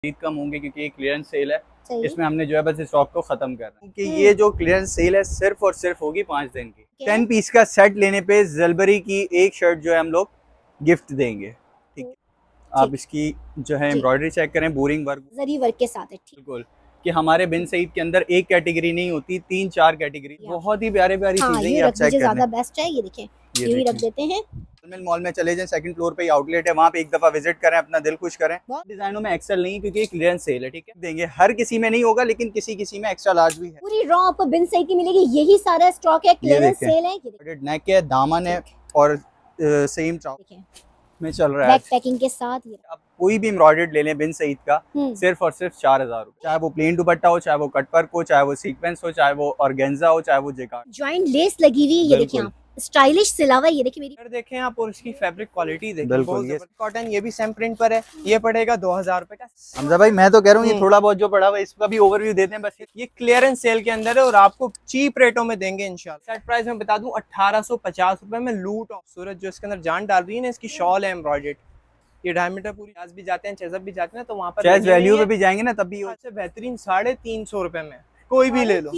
कम होंगे क्योंकि ये क्लियरेंस सेल है। इसमें हमने जो है बस स्टॉक को खत्म कर रहा है कि ये जो क्लियरेंस सेल है सिर्फ और सिर्फ होगी 5 दिन की। 10 पीस का सेट लेने पे ज़लबरी की एक शर्ट जो है हम लोग गिफ्ट देंगे। ठीक है, आप इसकी जो है एम्ब्रॉयडरी चेक करें, बोरिंग वर्क, जरी वर्क के साथ है। बिल्कुल कि हमारे बिन सईद के अंदर एक कैटेगरी नहीं होती, 3-4 कैटेगरी। बहुत ही प्यारे प्यारी चीजें ये आप चेक ज्यादा बेस्ट है। ये देखें, ये भी रख देते हैं। मॉल में चले जाएं, सेकंड फ्लोर पे आउटलेट है, वहाँ पे एक दफा विजिट करें, अपना दिल खुश करें। डिजाइनों में एक्सेल नहीं क्योंकि क्लियरेंस सेल है। ठीक है, देंगे हर किसी में नहीं होगा, लेकिन किसी किसी में एक्स्ट्रा लार्ज भी है। पूरी रॉ आपको बिन सईद की मिलेगी, यही सारा स्टॉक है, क्लियरेंस सेल है। नेक है, दामन है और सेम में चल रहा है बैक पैकिंग के साथ। अब कोई भी एम्ब्रॉयडर्ड ले लें बिन सईद का, सिर्फ और सिर्फ 4000 रुपए। चाहे वो प्लेन दुपट्टा हो, चाहे वो कट वर्क हो, चाहे वो सीक्वेंस हो, चाहे वो ऑर्गेन्जा हो, चाहे वो जेकार्ड। जॉइंट लेस लगी हुई। ये देखिए आप, स्टाइलिश सिलावा। ये देखिए मेरी देखें आप, और इसकी फैब्रिक क्वालिटी देखें, कॉटन। ये भी सेम प्रिंट पर है, ये पड़ेगा 2000 रुपए का। हमजा भाई मैं तो कह रहा हूँ ये थोड़ा बहुत जो पड़ा हुआ है इसका भी ओवरव्यू देते हैं बस। ये क्लियरेंस सेल के अंदर है और आपको चीप रेटों में देंगे इंशाल्लाह। सेट प्राइस में बता दूं 1850 रुपए में। लूट ऑफ सूरत जो इसके अंदर जान डाल रही है ना, इसकी शॉल है एम्ब्रॉयडर्ड। ये डायमीटर पूरी आज भी जाते हैं, चेज़अप भी जाते हैं, तो वहाँ पर चेज़ वैल्यू पे भी जाएंगे ना तब भी बेहतरीन 350 रुपए में कोई भी ले लो।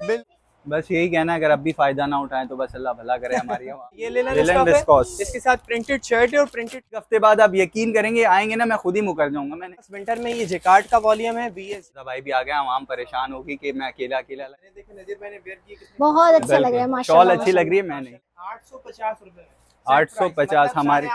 बस यही कहना है, अगर अब भी फायदा ना उठाएं तो बस अल्लाह भला करे हमारी। ये लेना इसके साथ प्रिंटेड शर्ट है और प्रिंटेड। हफ्ते बाद आप यकीन करेंगे आएंगे ना, मैं खुद ही मुकर जाऊंगा। मैंने विंटर में ये जेकार्ड का वॉल्यूम है। BS भाई भी आ गया, आवाम परेशान होगी कि मैं अकेला अकेला। देखो नज़ीर मैंने वेयर की, बहुत अच्छा लग रहा है माशाल्लाह। शॉल अच्छी लग रही है। मैंने 850 रुपए 850 हमारी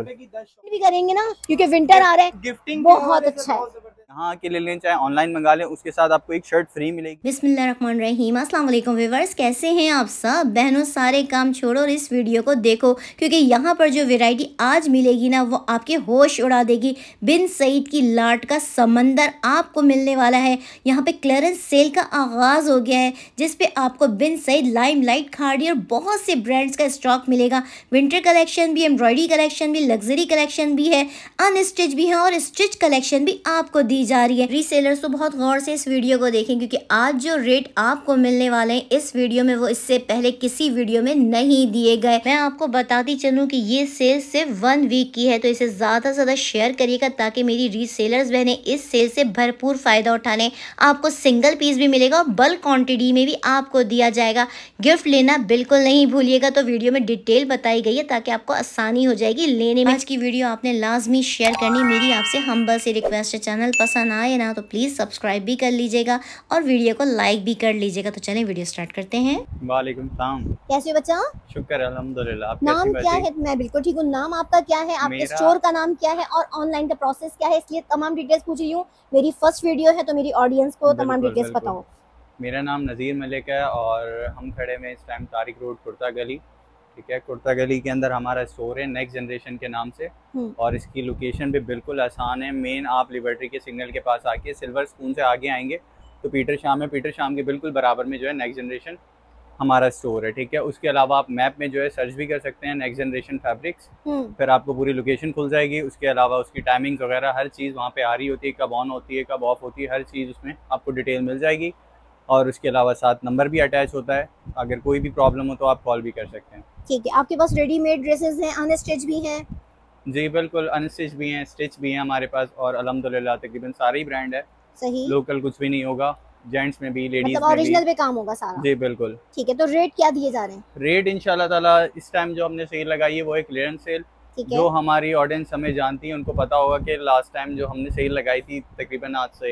भी करेंगे ना, क्योंकि विंटर आ रहा है। गिफ्टिंग बहुत अच्छा है। यहाँ के ले लें, चाहे ऑनलाइन मंगा लें, उसके साथ आपको एक शर्ट फ्री मिलेगी। बिस्मिल्लाहिर्रहमानिर्रहीम। अस्सलाम वालेकुम व्यूअर्स, कैसे हैं आप सब? बहनों सारे काम छोड़ो और इस वीडियो को देखो, क्योंकि यहाँ पर जो वैरायटी आज मिलेगी ना, वो आपके होश उड़ा देगी। बिन सईद की लाट का समंदर आपको मिलने वाला है। यहाँ पे क्लियरेंस सेल का आगाज़ हो गया है, जिसपे आपको बिन सईद, लाइमलाइट, खाड़ी और बहुत से ब्रांड्स का स्टॉक मिलेगा। विंटर कलेक्शन भी, एम्ब्रॉयडरी कलेक्शन भी, लग्जरी कलेक्शन भी है, अनस्टिच भी है और स्टिच कलेक्शन भी आपको दी जा रही है। रीसेलर्स तो बहुत गौर से इस वीडियो को देखें, क्योंकि आज जो रेट आपको मिलने वाले हैं इस वीडियो में, वो इससे पहले किसी वीडियो में नहीं दिए गए। मैं आपको बताती चलूं कि ये सेल सिर्फ 1 वीक की है, तो इसे ज़्यादा से ज़्यादा शेयर करिएगा ताकि मेरी रीसेलर्स बहनें इस सेल से भरपूर फ़ायदा उठाने। आपको सिंगल पीस भी मिलेगा और बल्क क्वान्टिटी में भी आपको दिया जाएगा। गिफ्ट लेना बिल्कुल नहीं भूलिएगा। तो वीडियो में डिटेल बताई गई है ताकि आपको आसानी हो जाएगी लेने में। आज की वीडियो आपने लाजमी शेयर करनी, मेरी आपसे हम्बल सी रिक्वेस्ट है। चैनल पसंद आए ना तो प्लीज़ सब्सक्राइब भी कर लीजिएगा और वीडियो को लाइक भी कर लीजिएगा। तो चलें वीडियो स्टार्ट करते हैं। वालेकुम सलाम। कैसे बच्चा? शुक्र अल्हम्दुलिल्लाह। आप नाम क्या है? मैं बिल्कुल ठीक हूँ। नाम आपका क्या है? आपके स्टोर का नाम क्या है और ऑनलाइन का प्रोसेस क्या है? इसलिए तमाम डिटेल्स पूछ रही हूँ। मेरी फर्स्ट वीडियो है तो मेरी ऑडियंस को तमाम डिटेल्स बताओ। मेरा नाम नज़ीर मलिक है और हम खड़े में इस टाइम तारिक रोड, कुर्ता गली। ठीक है, कुर्ता गली के अंदर हमारा स्टोर है नेक्स्ट जनरेशन के नाम से, और इसकी लोकेशन भी बिल्कुल आसान है। मेन आप लिबर्टी के सिग्नल के पास आके सिल्वर स्पून से आगे आएंगे तो पीटर शाम है, पीटर शाम के बिल्कुल बराबर में जो है नेक्स्ट जनरेशन हमारा स्टोर है। ठीक है, उसके अलावा आप मैप में जो है सर्च भी कर सकते हैं नेक्स्ट जनरेशन फैब्रिक्स, फिर आपको पूरी लोकेशन खुल जाएगी। उसके अलावा उसकी टाइमिंग वगैरह हर चीज़ वहाँ पे आ रही होती है, कब ऑन होती है, कब ऑफ होती है, हर चीज़ उसमें आपको डिटेल मिल जाएगी। और उसके अलावा साथ नंबर भी अटैच होता है, अगर कोई भी प्रॉब्लम हो तो आप कॉल भी कर सकते हैं। ठीक है, आपके पास रेडीमेड ड्रेसेस हैं, अनस्टिच भी हैं? जी बिल्कुल, अनस्टिच भी हैं, स्टिच भी हैं हमारे पास, और अल्हम्दुलिल्लाह तकरीबन सारे ही ब्रांड है। सही, लोकल कुछ भी नहीं होगा, जेंट्स में भी, लेडीज मतलब ओरिजिनल पे काम होगा सारा। जी बिल्कुल। ठीक है, तो रेट क्या दिए जा रहे हैं? रेट इंशाल्लाह ताला इस टाइम जो हमने सेल लगाई है वो है क्लियरेंस सेल। जो हमारी ऑडियंस हमें जानती है उनको पता होगा कि लास्ट टाइम जो हमने सेल लगाई थी तकरीबन आज से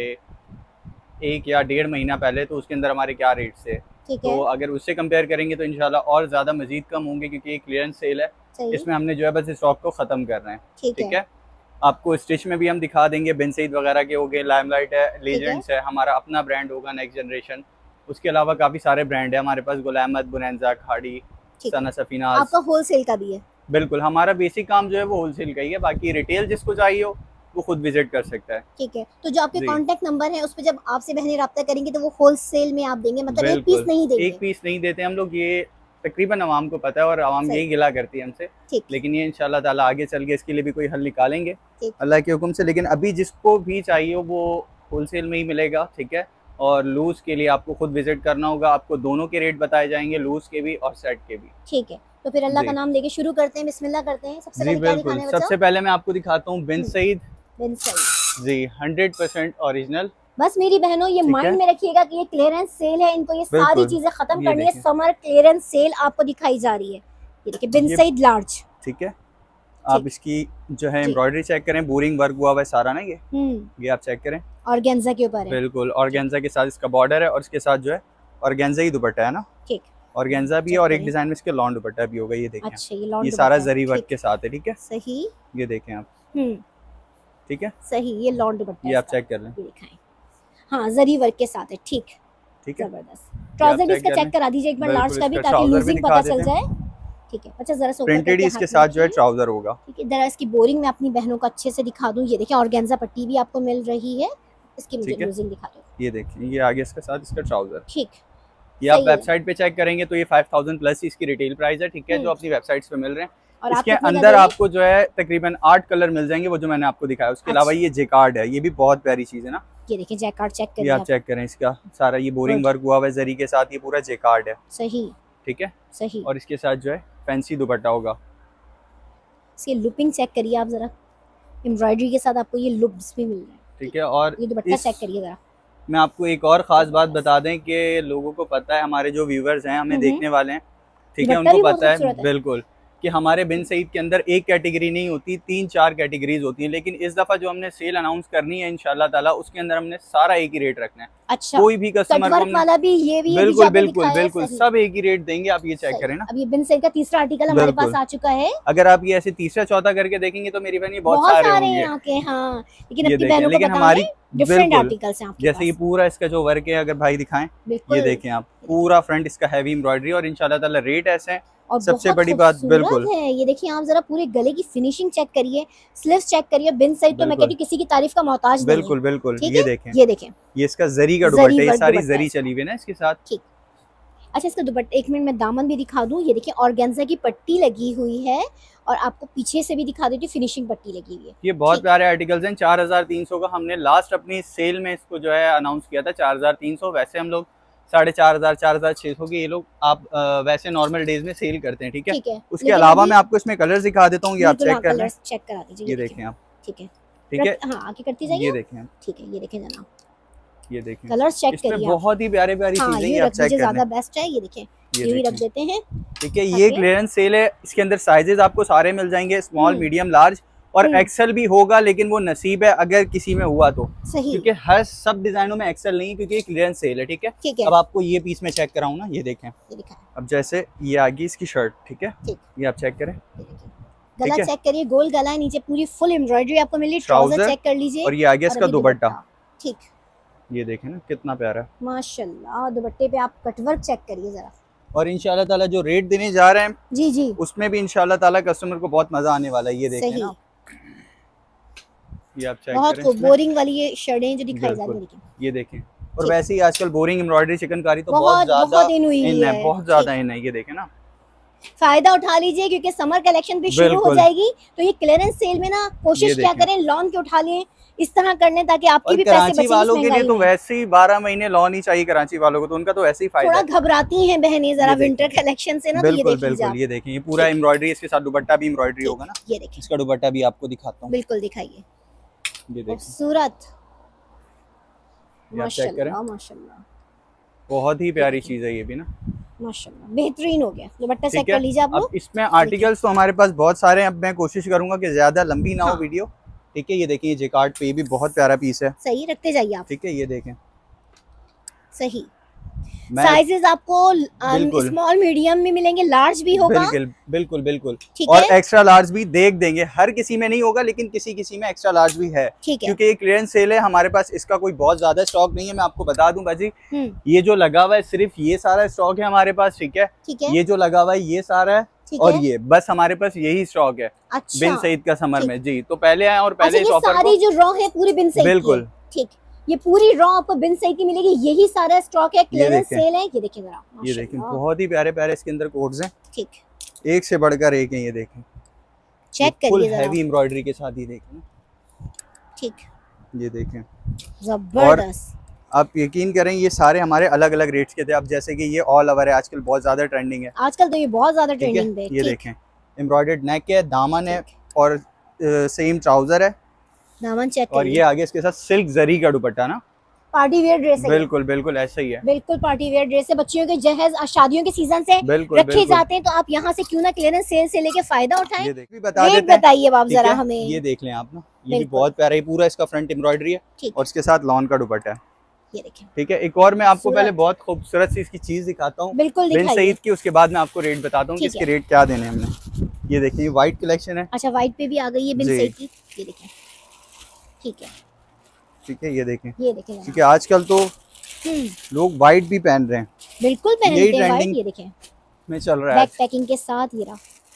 1 या 1.5 महीना पहले, तो उसके अंदर हमारे क्या रेट थे। तो अगर उससे कंपेयर करेंगे तो इंशाल्लाह और ज़्यादा मजीद कम होंगे, क्योंकि ये क्लियरेंस सेल है। इसमें हमने जो है बस स्टॉक को ख़त्म कर रहे हैं। ठीक है, आपको स्टिच में भी हम दिखा देंगे, बिन सईद वगैरह के हो गए, लाइमलाइट है, लीजेंड्स है, हमारा अपना ब्रांड होगा नेक्स्ट जनरेशन। उसके अलावा काफ़ी सारे ब्रांड है हमारे पास, गुल अहमद, बुनैंजा, खाड़ी, सना सफीना। आपका होलसेल का भी है? बिल्कुल, हमारा बेसिक काम जो है वो होलसेल का ही है, बाकी रिटेल जिसको चाहिए हो वो खुद विजिट कर सकता है। ठीक है, तो जो आपके कांटेक्ट नंबर है उस पे जब आपसे बहनें रब्ता करेंगे तो वो होलसेल में आप देंगे, मतलब एक पीस नहीं देंगे? एक पीस नहीं देते हम लोग, ये तकरीबन आवाम को पता है और आवाम यही गिला करती है हमसे, लेकिन ये इंशाल्लाह ताला आगे चल के इसके लिए भी कोई हल निकालेंगे अल्लाह के हुक्म से। लेकिन अभी जिसको भी चाहिए वो होलसेल में ही मिलेगा। ठीक है, और लूज के लिए आपको खुद विजिट करना होगा, आपको दोनों के रेट बताए जाएंगे, लूज के भी और सेट के भी। ठीक है, तो फिर अल्लाह का नाम लेके शुरू करते हैं, बिस्मिल्लाह करते हैं। सबसे पहले क्या दिखाने हैं? सबसे पहले मैं आपको दिखाता हूँ बिन सईद। बिन सईद जी 100% ओरिजिनल। बस मेरी बहनों ये माइंड में रखिएगा कि ये क्लियरेंस सेल है, इनको ये सारी चीजें खत्म करनी है। समर क्लियरेंस सेल आपको दिखाई जा रही है। ये देखिए बिन सईद लार्ज, ठीक है। आप इसकी जो है एम्ब्रॉयडरी चेक करें, बोरिंग वर्क हुआ हुआ है सारा ना, ये आप चेक करें, ऑर्गेन्जा के ऊपर है। बिल्कुल ऑर्गेन्जा के साथ इसका बॉर्डर है और इसके साथ जो है ऑर्गेन्जा ही दुपट्टा है ना, ठीक। ऑर्गेन्जा भी है और एक डिजाइन में इसके लॉन दुपट्टा भी होगा। ये देखें, अच्छा, ये सारा जरी वर्क के साथ है, ठीक है। सही, ये देखें आप, ठीक है, सही, ये लॉन दुपट्टा, ये आप चेक कर लें, दिखाएं। हाँ, जरी वर्क के साथ है, ठीक, ठीक है। जबरदस्त। ट्राउजर इसका चेक करा दीजिए एक बार लार्ज का भी, ताकि लूजिंग पता चल जाए, ठीक है। अच्छा, जरा प्रिंटेड इसके साथ जो है ट्राउजर होगा, ठीक है। जरा इसकी बोरिंग में अपनी बहनों को अच्छे से दिखा दूं। ये देखिए ऑर्गेन्जा पट्टी भी आपको मिल रही है, इसकी मुझे लूजिंग दिखा दो। ये देखिए, ये आगे इसके साथ इसका ट्राउजर, ठीक। ये आप वेबसाइट पे चेक करेंगे तो ये 5000 प्लस इसकी रिटेल प्राइस है, ठीक है, जो अपनी वेबसाइट्स पे मिल रहे हैं। और इसके अंदर आपको जो है तकरीबन 8 कलर मिल जाएंगे, वो जो मैंने आपको दिखाया। उसके अलावा ये जेकार्ड है, ये भी बहुत प्यारी चीज है ना। ये देखिए जेकार्ड चेक करिए, ये आप चेक करें, इसका सारा ये बोरिंग वर्क हुआ हुआ है जरी के साथ, ये पूरा जेकार्ड है, सही, ठीक है, सही। और इसके साथ जो है फैंसी दुपट्टा होगा। इसकी लुपिंग चेक करिए आप जरा, एम्ब्रॉयडरी के साथ आपको ये लुप्स भी मिल रहे हैं, ठीक है। और ये दुपट्टा चेक करिए जरा। मैं आपको एक और ख़ास बात बता दें कि लोगों को पता है, हमारे जो व्यूवर्स हैं, हमें देखने वाले हैं, ठीक है, उनको पता है बिल्कुल कि हमारे बिन सईद के अंदर एक कैटेगरी नहीं होती, 3-4 कैटेगरीज होती हैं। लेकिन इस दफ़ा जो हमने सेल अनाउंस करनी है इंशाल्लाह ताला, उसके अंदर हमने सारा एक ही रेट रखना है। अच्छा, कोई भी कस्टमर को वाला भी ये भी बिल्कुल बिल्कुल बिल्कुल सब एक ही रेट देंगे। आप ये चेक करें ना, अब ये बिन सईद का तीसरा आर्टिकल हमारे पास आ चुका है। अगर आप ये ऐसे तीसरा चौथा करके देखेंगे तो मेरी बहन ये बहुत सारे होंगे, हाँ, लेकिन हमारी डिफरेंट आर्टिकल्स हैं आपके जैसे ये पूरा इसका जो वर्क है, अगर भाई दिखाएं, ये देखें आप, पूरा फ्रंट इसका हैवी एम्ब्रॉयडरी और इंशाल्लाह ताला रेट ऐसे हैं। और सबसे बड़ी बात बिल्कुल है, ये देखिए आप जरा पूरे गले की फिनिशिंग चेक करिए, स्लीव्स चेक करिए। बिन सईद तो मैं कहती हूँ किसी की तारीफ का मोहताज नहीं है। बिल्कुल बिल्कुल, ये देखें, ये देखें, ये इसका जरी का दुपट्टा, ये सारी जरी चली हुई है ना इसके साथ, ठीक। अच्छा, इसका दुपट्टा एक मिनट में दामन भी दिखा दूं। ये देखिए ऑर्गेन्जा की पट्टी लगी हुई है और आपको पीछे से भी दिखा देती हूँ फिनिशिंग पट्टी लगी हुई है। ये बहुत प्यारे आर्टिकल्स हैं। 4300 का हमने लास्ट अपनी सेल में इसको जो है अनाउंस किया था, 4300। वैसे हम लोग 4500 4600 की ये लोग आप वैसे नॉर्मल डेज में सेल करते हैं, ठीक है। उसके अलावा मैं आपको इसमें कलर्स दिखा देता हूँ, ये आप चेक कर लें, चेक करा दीजिए। ये देखें आप, ठीक है, ठीक है, हाँ, आगे करती जाइए, ये देखें, ठीक है, ये देखें जनाब, ये देखें, कलर्स चेक करिए, बहुत ही प्यारे प्यारी चीजें, ये आप चेक ज्यादा बेस्ट है। ये देखें, ये भी रख देते हैं, ठीक है। ये क्लियरेंस सेल है, इसके अंदर साइजेस आपको सारे मिल जाएंगे, स्मॉल, मीडियम, लार्ज और एक्सेल भी होगा, लेकिन वो नसीब है अगर किसी में हुआ तो, क्योंकि हर सब डिजाइनों में एक्सेल नहीं, क्योंकि क्लियरेंस सेल है, ठीक है। अब आपको ये पीस में चेक कराऊं ना, ये देखें, अब जैसे ये आगे इसकी शर्ट, ठीक है, ये आप चेक करें, गला चेक करिए, गोल गला है, नीचे पूरी फुल एम्ब्रॉयडरी आपको मिली, ट्राउजर चेक कर लीजिए, और ये आगे इसका दुपट्टा, ठीक, ये देखें ना कितना प्यारा है माशाल्लाह। दुपट्टे पे आप कटवर्क चेक करिए जरा, और इंशाल्लाह ताला जो रेट देने जा रहे हैं जी जी, उसमें भी इंशाल्लाह ताला कस्टमर को बहुत मजा आने वाला है। ये देखें ना, ये आप चेक बहुत करें, बोरिंग वाली ये शर्टें जो दिखाई जा रही हैं, ये देखें। और वैसे ही आजकल बोरिंग एम्ब्रॉयडरी चिकनकारी तो बहुत ज्यादा इन है, बहुत ज्यादा इन है। ये देखें ना, फायदा उठा लीजिए, क्योंकि समर कलेक्शन भी शुरू हो जाएगी, तो ये क्लियरेंस सेल में ना कोशिश क्या करें, लॉन के उठा लें, इस तरह करने ताकि आपकी भी पैसे बचे। वालों के लिए तो वैसे ही 12 महीने लॉन ही चाहिए कराची वालों को, तो उनका तो वैसे ही फायदा। थोड़ा घबराती हैं बहनें जरा विंटर कलेक्शन से ना, तो बिल्कुल बिल्कुल, ये देखें, ये पूरा एम्ब्रॉयडरी, इसके साथ दुपट्टा भी एम्ब्रॉयडरी होगा ना, ये देखें, इसका दुपट्टा भी आपको दिखाता हूँ, बिल्कुल दिखाइए, ये देखिए, खूबसूरत, माशाल्लाह माशाल्लाह, बहुत ही प्यारी चीज है ये भी ना, माशाल्लाह, बेहतरीन हो गया। दुपट्टा चेक कर लीजिए आप लोग। इसमें आर्टिकल्स तो हमारे पास बहुत सारे हैं, अब मैं कोशिश करूंगा कि ज्यादा लंबी ना हो वीडियो, ठीक है। ये देखिए, ये जेकार्ड पे भी बहुत प्यारा पीस है, सही, रखते जाइए आप, ठीक है। ये देखें, सही, साइजेस आपको स्मॉल मीडियम में मिलेंगे, लार्ज भी होगा, बिल्कुल बिल्कुल, और एक्स्ट्रा लार्ज भी देख देंगे। हर किसी में नहीं होगा, लेकिन किसी किसी में एक्स्ट्रा लार्ज भी है, क्योंकि ये क्लियरेंस सेल है हमारे पास, इसका कोई बहुत ज्यादा स्टॉक नहीं है। मैं आपको बता दूं बाजी, ये जो लगा हुआ है सिर्फ ये सारा स्टॉक है हमारे पास, ठीक है। ये जो लगा हुआ है ये सारा है, और ये बस हमारे पास यही स्टॉक है। अच्छा, बिन सईद का समर में जी, तो पहले आए और पहले इस ऑफर सारी जो रॉ है पूरी बिन सईद, बिल्कुल ठीक, ये पूरी रॉ आपको बिन सईद की मिलेगी, यही सारा स्टॉक है, क्लियरेंस सेल है। ये देखिए जरा, ये देखें, बहुत ही प्यारे प्यारे इसके अंदर कोड्स हैं, ठीक, एक से बढ़कर एक है। ये देखें, चेक करिए जरा, हैवी एम्ब्रॉयडरी के साथ, ये देखें, ठीक, ये देखें, जबरदस्त। आप यकीन करें, ये सारे हमारे अलग अलग रेट्स के थे। अब जैसे कि ये ऑल ओवर है, आजकल बहुत ज्यादा ट्रेंडिंग है, आजकल तो ये बहुत ज्यादा ट्रेंडिंग पे। ये देखें, एम्ब्रॉयडर्ड नेक है, दामन है और सेम ट्राउजर है, दामन चेक और ये आगे इसके साथ सिल्क जरी का दुपट्टा ना, पार्टी वेयर ड्रेस है। बिल्कुल बिल्कुल ऐसा ही है, बिल्कुल पार्टी वेयर ड्रेस है। बच्चियों के जहेज शादियों के सीजन से रखे जाते हैं, तो आप यहाँ से क्यों ना क्लियरेंस सेल से लेके फायदा उठाएं। रेट बताइए आप जरा हमें। ये देख लें आप ना, ये भी बहुत प्यारा है, पूरा इसका फ्रंट एम्ब्रॉयडरी है और इसके साथ लॉन का दुपट्टा है। ये देखिए, ठीक है। एक और मैं आपको पहले बहुत खूबसूरत सी इसकी चीज दिखाता हूँ, बिल्कुल बिन सईद की, उसके बाद मैं आपको रेट बताता हूँ कि इसके रेट क्या देने हमने। ये देखिए व्हाइट कलेक्शन है। अच्छा, व्हाइट पे भी आ गई है बिन सईद की। ये देखिए, ठीक है ठीक है। ये देखें, क्योंकि आजकल तो लोग व्हाइट भी पहन रहे हैं, बिल्कुल पहनते हैं व्हाइट। ये देखें में चल रहा है बैक पैकिंग के साथ। ये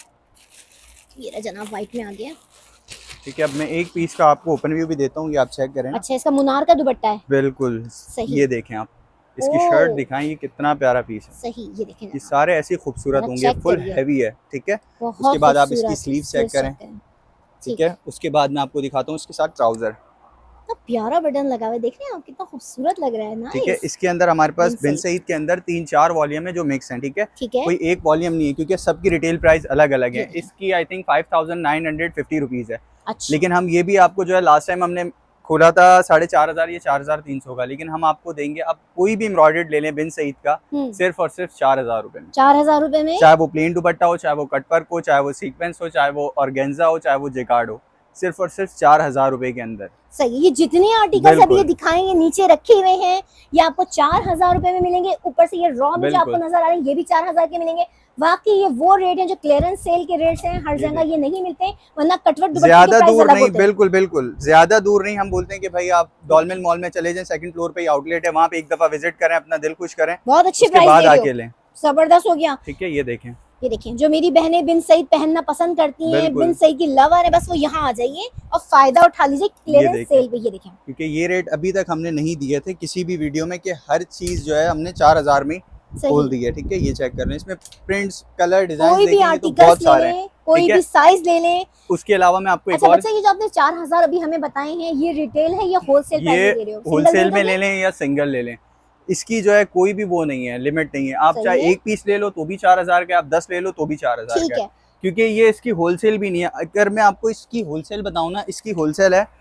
रहा जनाब, व्हाइट में आ गया। ठीक है। अब मैं एक पीस का आपको ओपन व्यू भी देता हूँ, ये आप चेक करें। अच्छा, इसका मुनार का दुपट्टा है। बिल्कुल सही। ये देखें आप, इसकी शर्ट दिखाएं, ये कितना प्यारा पीस है। सही। ये देखें, ये सारे ऐसे खूबसूरत होंगे, फुल हैवी है। ठीक है। उसके बाद आप इसकी स्लीव चेक करें। ठीक है। उसके बाद मैं आपको दिखाता हूँ इसके साथ ट्राउजर, प्यारा बटन लगा हुआ है, देख रहे हैं आप, कितना खूबसूरत लग रहा है ना। ठीक है। इसके अंदर हमारे पास बिन सईद के अंदर 3-4 वॉल्यूम है जो मिक्स हैं। ठीक है। कोई एक वॉल्यूम नहीं है, क्योंकि सबकी रिटेल प्राइस अलग अलग है। इसकी आई थिंक 5950 रुपीज है। अच्छा। लेकिन हम ये भी आपको जो है लास्ट टाइम हमने खोला था 4500, ये 4300 का, लेकिन हम आपको देंगे, अब कोई भी एम्ब्रॉयडर्ड ले लें बिन सईद का, सिर्फ और सिर्फ 4000 रुपए में। 4000 रुपए में, चाहे वो प्लेन दुपट्टा हो, चाहे वो कटवर्क हो, चाहे वो सीक्वेंस हो, चाहे वो ऑर्गेन्जा हो, चाहे वो जेकार्ड हो, सिर्फ और सिर्फ 4000 रुपए के अंदर। सही। ये जितने आर्टिकल्स अभी ये दिखाएंगे नीचे रखे हुए हैं, ये आपको 4000 रुपए में मिलेंगे। ऊपर से ये रॉ में जो आपको नजर आ रहे हैं, ये भी 4000 के मिलेंगे। वाकई ये वो रेट है जो क्लियरेंस सेल के रेट्स हैं, हर जगह ये नहीं मिलते, वरना कटवर्क दुपट्टे ज्यादा दूर नहीं, बिल्कुल बिल्कुल ज्यादा दूर नहीं। हम बोलते हैं कि भाई आप डॉलमेन मॉल में चले जाएं, सेकंड फ्लोर पे ही आउटलेट है, वहाँ पे एक दफा विजिट करें, अपना दिल खुश करें, बहुत अच्छे प्राइस बाद आके लें। जबरदस्त हो गया। ठीक है। ये देखें, ये देखें, जो मेरी बहनें बिन सईद पहनना पसंद करती हैं, बिन सईद की लवर है, बस वो यहाँ आ जाइए और फायदा उठा लीजिए क्लियरेंस सेल पे। ये देखें, क्योंकि ये रेट अभी तक हमने नहीं दिए थे किसी भी वीडियो में, कि हर चीज जो है हमने 4000 में खोल दी है। ठीक है। ये चेक कर लें, इसमें प्रिंट्स, कलर, डिजाइन, कोई भी आर्टिकल्स ले लें, कोई भी साइज ले लें। उसके अलावा मैं आपको अच्छा बच्चा, ये जो आपने 4000 अभी हमें बताए हैं, ये रिटेल है या होलसेल प्राइस दे रहे हो? होलसेल में ले लें या सिंगल ले लें, इसकी जो है कोई भी वो नहीं है, लिमिट नहीं है। आप चाहे एक पीस ले लो तो भी 4000 का, आप 10 ले लो तो भी 4000 का, क्योंकि ये इसकी होलसेल भी नहीं है। अगर मैं आपको इसकी होलसेल बताऊं ना, इसकी होलसेल है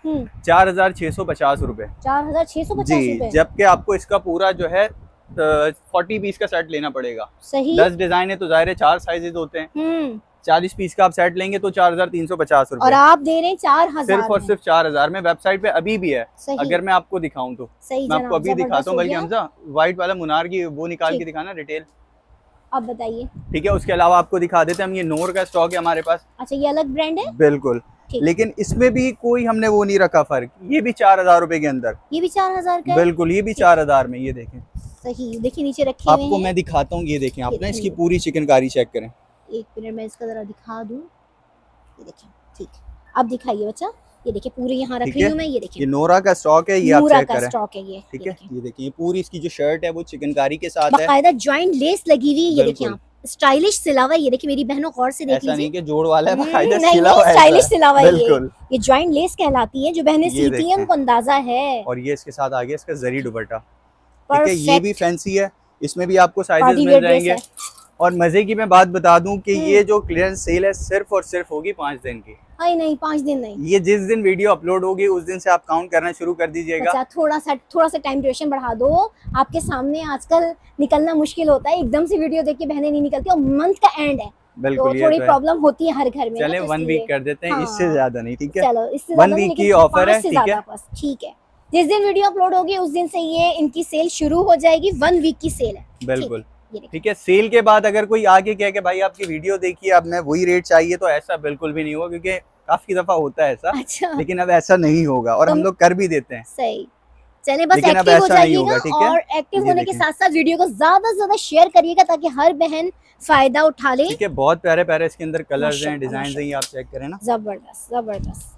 4650 रुपए। 4650 जी, जबकि आपको इसका पूरा जो है 40 पीस का सेट लेना पड़ेगा। सही। 10 डिजाइन है तो जाहिर है 4 साइजेस होते हैं। 40 पीस का आप सेट लेंगे तो 4350 रुपए, और आप दे रहे हैं 4000 सिर्फ और सिर्फ 4000 में। वेबसाइट पे अभी भी है, अगर मैं आपको दिखाऊं तो मैं आपको अभी दिखाता हूँ। बल्कि हमजा व्हाइट वाला मुनार की वो निकाल के दिखाना रिटेल। अब बताइए। ठीक है। उसके अलावा आपको दिखा देते हैं हम, ये नोर का स्टॉक है हमारे पास। अच्छा, ये अलग ब्रांड है? बिल्कुल, लेकिन इसमें भी कोई हमने वो नहीं रखा फर्क। ये भी 4000 रुपए के अंदर, ये भी 4000 का है? बिल्कुल, ये भी 4000 में। ये देखें, सही। देखिए नीचे रखे हुए हैं, आपको मैं दिखाता हूँ। ये देखें आप ना, इसकी पूरी चिकनकारी चेक करें। एक मिनट में इसका जरा दिखा दूं। ये देखिए, ठीक, अब दिखाइए बच्चा। ये देखिए पूरे यहाँ रखी हूँ मैं। ये देखिए, ये नोरा का स्टॉक है, ये आप चेक करें। स्टॉक है ये। ठीक है। ये देखिए, ये पूरी इसकी जो शर्ट है वो चिकनकारी के साथ है, बाकायदा जॉइंट लेस लगी हुई है। ये देखिए आप, स्टाइलिश सिलावा। ये देखिए मेरी बहनों गौर से देख लीजिए, ऐसा नहीं कि जोड़ वाला है, बाकायदा सिलावा है, स्टाइलिश सिलावा है। ये जॉइंट लेस कहलाती है, जो बहनें सीती हैं उनको अंदाजा है। और ये इसके साथ आ गया इसका जरी दुपट्टा। ठीक है। ये भी फैंसी है, इसमें भी आपको साइजेस मिल जाएंगे। और मजे की मैं बात बता दूं कि ये जो क्लियरेंस सेल है सिर्फ और सिर्फ होगी 5 दिन की। नहीं, 5 दिन नहीं, ये जिस दिन वीडियो अपलोड होगी उस दिन से आप काउंट करना शुरू कर दीजिएगा। अच्छा, थोड़ा सा टाइम ड्यूरेशन बढ़ा दो। आपके सामने आजकल निकलना मुश्किल होता है, एकदम से वीडियो देख के बहनें नहीं निकलती, और मंथ का एंड है, बिल्कुल, तो थोड़ी प्रॉब्लम होती है हर घर में। चले 1 वीक कर देते हैं, इससे ज्यादा नहीं। ठीक है, चलो इससे 1 वीक की ऑफर है। ठीक है। जिस दिन वीडियो अपलोड होगी उस दिन से ये इनकी सेल शुरू हो जाएगी। 1 वीक की सेल है। बिल्कुल, ठीक है। सेल के बाद अगर कोई आके कहे कि भाई आपकी वीडियो देखिए, अब मैं वही रेट चाहिए, तो ऐसा बिल्कुल भी नहीं होगा, क्योंकि काफी दफा होता है ऐसा। अच्छा। लेकिन अब ऐसा नहीं होगा, और हम लोग कर भी देते हैं। सही। चले बस एक्टिव हो जाइएगा, और एक्टिव होने के साथ साथ वीडियो को ज्यादा से ज्यादा शेयर करिएगा, ताकि हर बहन फायदा उठा ले। ठीक है। बहुत प्यारे प्यारे इसके अंदर कलर्स हैं, डिजाइन हैं, आप चेक करें ना। जबरदस्त जबरदस्त।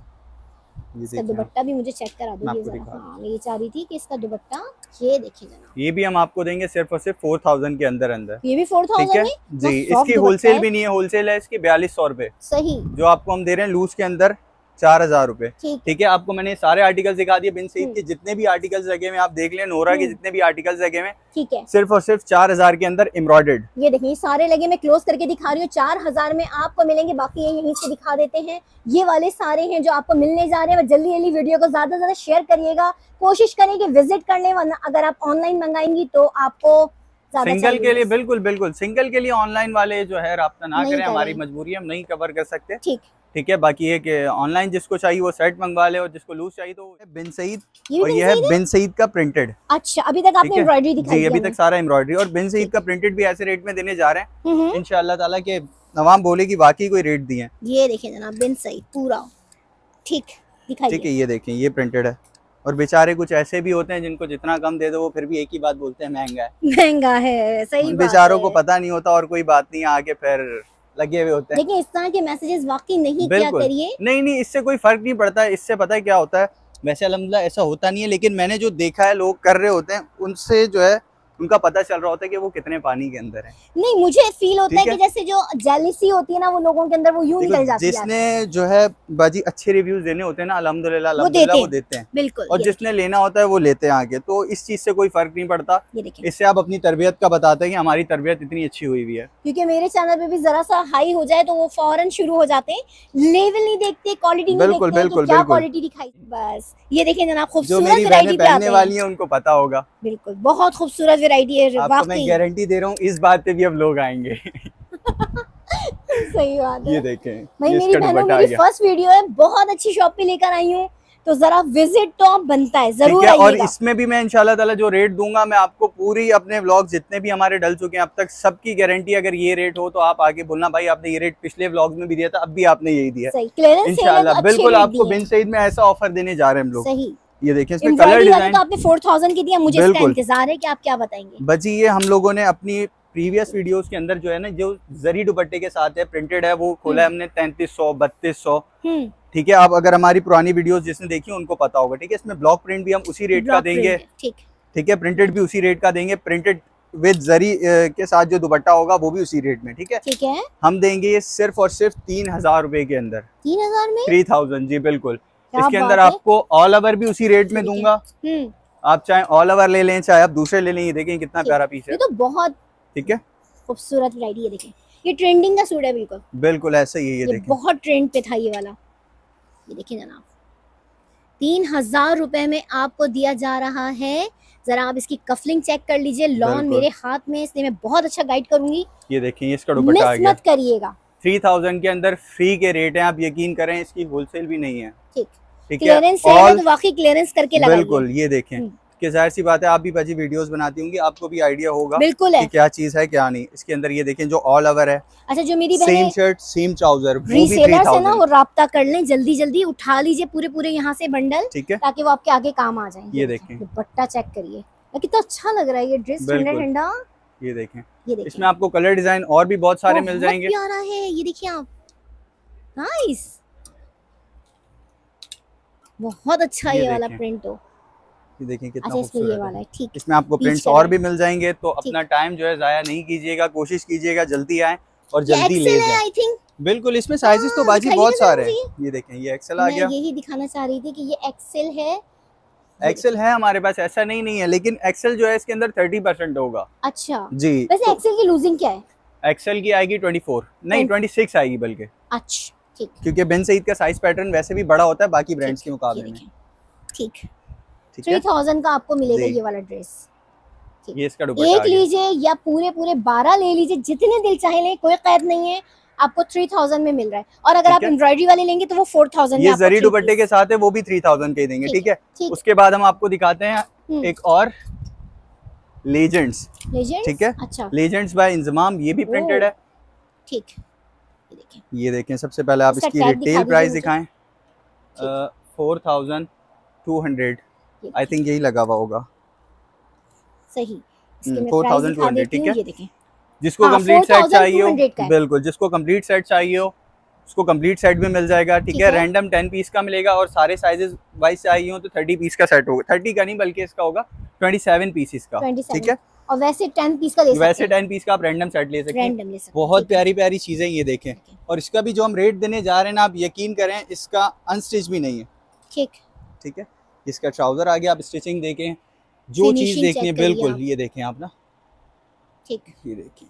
इसका दुपट्टा भी मुझे चेक करा दो। मैं ये चाह रही थी कि इसका दुपट्टा, ये देखिए जनाब, ये भी हम आपको देंगे सिर्फ और सिर्फ 4000 के अंदर अंदर। ये भी 4000 में जी। इसकी होलसेल भी नहीं है, होलसेल है इसकी 4200 रुपए। सही। जो आपको हम दे रहे हैं लूज के अंदर, 4,000 रुपए। ठीक ठीक है, आपको मैंने सारे आर्टिकल्स दिखा दिए। बिन सईद के जितने भी आर्टिकल्स लगे हुए आप देख लें, नोरा के जितने भी आर्टिकल्स लगे हुए, ठीक है, सिर्फ और सिर्फ 4,000 के अंदर एम्ब्रॉयडर्ड। ये देखिए सारे लगे, मैं क्लोज करके दिखा रही हूँ, 4,000 में आपको मिलेंगे। बाकी ये यहीं से दिखा देते हैं, ये वाले सारे हैं जो आपको मिलने जा रहे हैं। जल्दी जल्दी वीडियो को ज्यादा से ज्यादा शेयर करिएगा, कोशिश करें कि विजिट कर लें, वरना अगर आप ऑनलाइन मंगाएंगी तो आपको सिंगल के लिए बिल्कुल बिल्कुल सिंगल के लिए ऑनलाइन वाले जो है राब्ता ना करें, हमारी मजबूरी है, हम नहीं कवर कर सकते। ठीक ठीक है, बाकी ये कि ऑनलाइन जिसको चाहिए वो सेट मंगवा ले, और जिसको लूज चाहिए तो बिन सईद, और ये है बिन सईद का प्रिंटेड। अच्छा, अभी तक आपने एम्ब्रॉयडरी दिखाई जी, अभी तक सारा एम्ब्रॉयडरी, और बिन सईद का प्रिंटेड भी ऐसे रेट में देने जा रहे हैं इंशाअल्लाह ताला के नवाम बोले की वाकई कोई रेट दिए। ये देखें जनाब, बिन सईद पूरा ठीक दिखाई। ठीक है, ये देखें, ये प्रिंटेड है। और बेचारे कुछ ऐसे भी होते हैं जिनको जितना कम दे दो वो फिर भी एक ही बात बोलते हैं, महंगा है, महंगा है। सही बेचारों को पता नहीं होता और कोई बात नहीं, आगे फिर लगे हुए होते हैं। लेकिन इस तरह के मैसेजेस वाकई नहीं किया करिए। नहीं, इससे कोई फर्क नहीं पड़ता। इससे पता है क्या होता है, वैसे अल्हम्दुलिल्लाह ऐसा होता नहीं है, लेकिन मैंने जो देखा है लोग कर रहे होते हैं, उनसे जो है उनका पता चल रहा होता है कि वो कितने पानी के अंदर है। नहीं, मुझे फील होता है कि जैसे जो जेलसी होती है ना वो लोगों के अंदर, वो यूं निकल जाती है। जिसने जो है बाजी अच्छे रिव्यूज देने होते हैं ना, अल्हम्दुलिल्लाह वो देते हैं बिल्कुल, और जिसने लेना होता है वो लेते हैं आगे। तो इस चीज से कोई फर्क नहीं पड़ता। इससे आप अपनी तरबियत का बताते हैं कि हमारी तरबियत इतनी अच्छी हुई हुई है। क्योंकि मेरे चैनल पे भी जरा सा हाई हो जाए तो वो फौरन शुरू हो जाते हैं, लेवल नहीं देखते, क्वालिटी नहीं देखते, बिल्कुल क्या क्वालिटी दिखाई। बस ये देखें जनाब, खूबसूरत वैरायटी पहनने वाली है उनको पता होगा। बिल्कुल, बहुत खूबसूरत वैरायटी है, मैं गारंटी दे रहा हूँ इस बात पे भी अब लोग आएंगे। सही बात है। ये देखें, भाई मेरी बहनों, मेरी फर्स्ट वीडियो है, बहुत अच्छी शॉप पे लेकर आई हूँ, तो जरा विजिट तो आप बनता है, जरूर आइएगा। और इसमें भी मैं इंशाल्लाह ताला जो रेट दूंगा, मैं आपको पूरी अपने व्लॉग जितने भी हमारे डल चुके हैं अब तक, सबकी गारंटी, अगर ये रेट हो तो आप आगे बोलना भाई आपने ये रेट पिछले व्लॉग में भी दिया था, अब भी आपने यही दिया इंशाल्लाह। बिल्कुल, आपको बिन सईद में ऐसा ऑफर देने जा रहे हैं हम लोग। सही, ये देखिए, इसमें कलर डिजाइन तो आपने 4000 की दिया, मुझे इसका इंतजार है कि आप क्या बताएंगे। बजी ये हम लोगों ने अपनी प्रीवियस वीडियोस के अंदर जो है ना, जो जरी दुपट्टे के साथ है प्रिंटेड है, वो खोला है हमने 3300 3200। ठीक है, आप अगर हमारी पुरानी वीडियोस जिसने देखी उनको पता होगा। ठीक है, इसमें ब्लॉक प्रिंट भी हम उसी रेट का देंगे। ठीक है, प्रिंटेड भी उसी रेट का देंगे, प्रिंटेड विद जरी के साथ जो दुपट्टा होगा वो भी उसी रेट में। ठीक है, हम देंगे ये सिर्फ और सिर्फ 3000 रुपए के अंदर। 3000 में 3000, जी बिल्कुल। इसके अंदर आपको ऑल ओवर भी उसी रेट में दूंगा, आप चाहे ऑल ओवर ले लें चाहे आप दूसरे ले लें। ये देखें कितना प्यारा पीस है, ये तो बहुत ठीक है खूबसूरत वैरायटी है। देखें, ये ट्रेंडिंग का सूट है, बिल्कुल बिल्कुल ऐसा ही है। ये देखें, बहुत ट्रेंड पे था ये वाला। ये देखिए जनाब, 3000 रुपए में आपको दिया जा रहा है। जरा आप इसकी कफलिंग चेक कर लीजिए, लॉन मेरे हाथ में, इसलिए मैं बहुत अच्छा गाइड करूंगी। ये देखिए, इसका दुपट्टा आ गया, मत करिएगा। 3000 के अंदर फ्री के रेट हैं, आप यकीन करें, इसकी होलसेल भी नहीं है। ठीक, क्लियरेंस है तो वाकई क्लियरेंस करके लगाइए। बिल्कुल, ये देखें कि जाहिर सी बात है, आप भी बाजी वीडियोस बनाती होंगी, आपको भी आइडिया होगा बिल्कुल है कि क्या चीज है क्या नहीं। इसके अंदर ये देखें जो ऑल ओवर है। अच्छा, जो मेरी same shirt same trouser, reseller से ना वो राब्ता कर लें, जल्दी जल्दी उठा लीजिए पूरे यहाँ से बंडल, ठीक है, ताकि वो आपके आगे काम आ जाए। ये देखें, दुपट्टा चेक करिए, कितना अच्छा लग रहा है ये ड्रेस, ठंडा ठंडा। ये देखें, इसमें आपको कलर डिजाइन और भी बहुत सारे मिल जाएंगे। प्यारा है, ये देखिए आप, नाइस, बहुत अच्छा ये वाला प्रिंट हो। ये देखें कितना खूबसूरत ये वाला है। ठीक, इसमें आपको प्रिंट्स और भी मिल जाएंगे, तो अपना टाइम जो है जाया नहीं कीजिएगा, कोशिश कीजिएगा जल्दी आए और जल्दी ले जाएं। आई थिंक बिल्कुल, इसमें साइजेस तो बाजी बहुत सारे हैं। ये देखें, ये एक्सेल आ गया। यही दिखाना चाह रही थी कि ये एक्सेल है। एक्सेल है हमारे पास, ऐसा नहीं है, लेकिन एक्सेल जो है इसके अंदर 30% होगा। अच्छा जी, वैसे एक्सेल की लूजिंग क्या है? एक्सेल की आएगी 24, नहीं 26 आएगी बल्कि। अच्छा, ठीक, क्योंकि बिन सईद का साइज पैटर्न वैसे भी बड़ा होता है बाकी ब्रांड्स के मुकाबले में। ठीक, 3000 का आपको मिलेगा ये वाला ड्रेस। ये इसका दुपट्टा एक लीजिए या पूरे 12 ले लीजिए, जितने दिल चाहे लें, कोई कैद नहीं है। आपको 3000 में मिल रहा है, और अगर आप एम्ब्रॉयडरी वाले लेंगे तो वो 4000 में। ये जरी दुपट्टे के साथ है, वो भी 3000 के देंगे। ठीक है, उसके बाद हम आपको दिखाते हैं एक और लेजेंड्स। ठीक है, अच्छा, लेजेंड्स बाय इंजमाम, ये भी प्रिंटेड है। ठीक, ये देखें, सबसे पहले आप इसकी रिटेल प्राइस दिखाएं। 4200 आई थिंक यही लगा हुआ होगा। सही, 4200। ठीक है, जिसको कंप्लीट सेट चाहिए हो, बिल्कुल, जिसको कंप्लीट सेट चाहिए हो उसको कंप्लीट सेट भी मिल जाएगा। ठीक है, रैंडम 10 पीस का मिलेगा, और सारे साइजेस वाइज चाहिए हो तो 30 पीस का सेट होगा। 30 का नहीं बल्कि इसका होगा 27 पीसेस का। ठीक है, और वैसे 10 पीस का ले सकते हैं। वैसे 10 पीस का आप रैंडम सेट ले सकते हैं। बहुत प्यारी प्यारी चीजें ये देखें। और इसका भी जो हम रेट देने जा रहे हैं ना, आप यकीन करें इसका अनस्टिच भी नहीं है। ठीक है, इसका ट्राउजर आ गया, आप स्टिचिंग देखें, जो चीज देखनी है बिल्कुल ये देखें आप ना। ठीक, ये देखिए,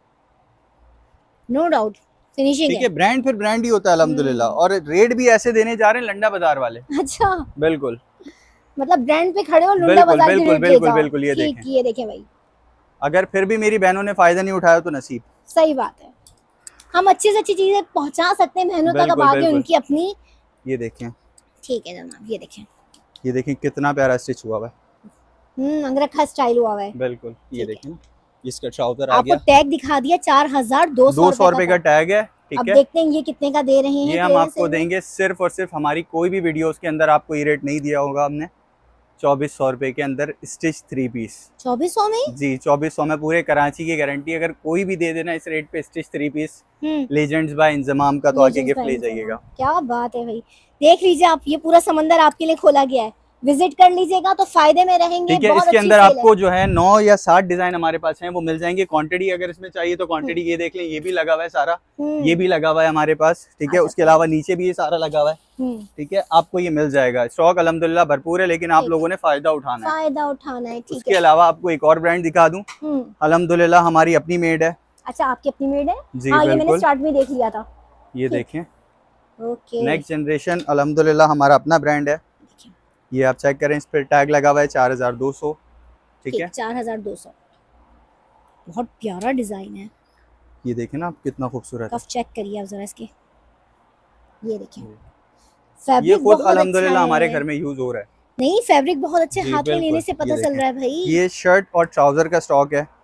नो डाउट फिनिशिंग ठीक है। ब्रांड फिर ब्रांड ही होता है अल्हम्दुलिल्लाह। और रेट भी ऐसे देने जा रहे हैं लंडा बाजार वाले। अच्छा, बिल्कुल, मतलब ब्रांड पे खड़े हो, लंडा बाजार के रेट बिल्कुल बिल्कुल। ये देखें भाई, अगर फिर भी मेरी बहनों ने फायदा नहीं उठाया तो नसीब। सही बात है, हम अच्छी से अच्छी चीजें पहुंचा सकते हैं बहनों तक, अब आगे उनकी अपनी। ये देखें, ठीक है जनाब, ये देखें कितना प्यारा स्टिच हुआ है। अंगरखा स्टाइल हुआ है। बिल्कुल, ये देखें, इसका ट्राउजर आ गया। आपको टैग दिखा दिया, 4200 रुपए का टैग है। ठीक अब है, देखते हैं ये कितने का दे रहे हैं। ये हम आपको देंगे सिर्फ और सिर्फ, हमारी कोई भी वीडियोस के अंदर आपको ये रेट नहीं दिया होगा हमने। 2400 रुपए के अंदर स्टिच 3 पीस। 2400 में जी, 2400 में पूरे कराची की गारंटी। अगर कोई भी दे देना इस रेट पे stitch 3 piece legends by Inzamam का, तो आके गिफ्ट ले जाइएगा। क्या बात है भाई, देख लीजिए आप, ये पूरा समंदर आपके लिए खोला गया है, विजिट कर लीजिएगा तो फायदे में रहेंगे। ठीक है, इसके अंदर आपको जो है 9 या 7 डिजाइन हमारे पास हैं, वो मिल जाएंगे। क्वांटिटी अगर इसमें चाहिए तो क्वांटिटी ये देख लें, ये भी लगा हुआ है सारा, ये भी लगा हुआ है हमारे पास। ठीक है, उसके अलावा नीचे भी ये सारा लगा हुआ है। ठीक है, आपको ये मिल जाएगा। स्टॉक अल्हम्दुलिल्लाह भरपूर है, लेकिन आप लोगों ने फायदा उठाना है। उसके अलावा आपको एक और ब्रांड दिखा दूं, अल्हम्दुलिल्लाह हमारी अपनी मेड है। अच्छा, आपकी अपनी मेड है जी? हाँ, ये मैंने स्टार्ट में देख लिया था। ये देखें, ओके, नेक्स्ट जनरेशन अल्हम्दुलिल्लाह हमारा अपना ब्रांड है। ये आप चेक करें, इस पर टैग लगा हुआ है 4200। ठीक है, 4200, बहुत प्यारा डिजाइन है। ये देखें ना आप, कितना खूबसूरत। कफ चेक करिए आप जरा इसके, ये देखिए, ये खुद अल्हम्दुलिल्लाह हमारे घर में यूज हो रहा है। नहीं, फैब्रिक बहुत अच्छे, हाथ में लेने से पता चल रहा है भाई। ये शर्ट और ट्राउजर का स्टॉक है।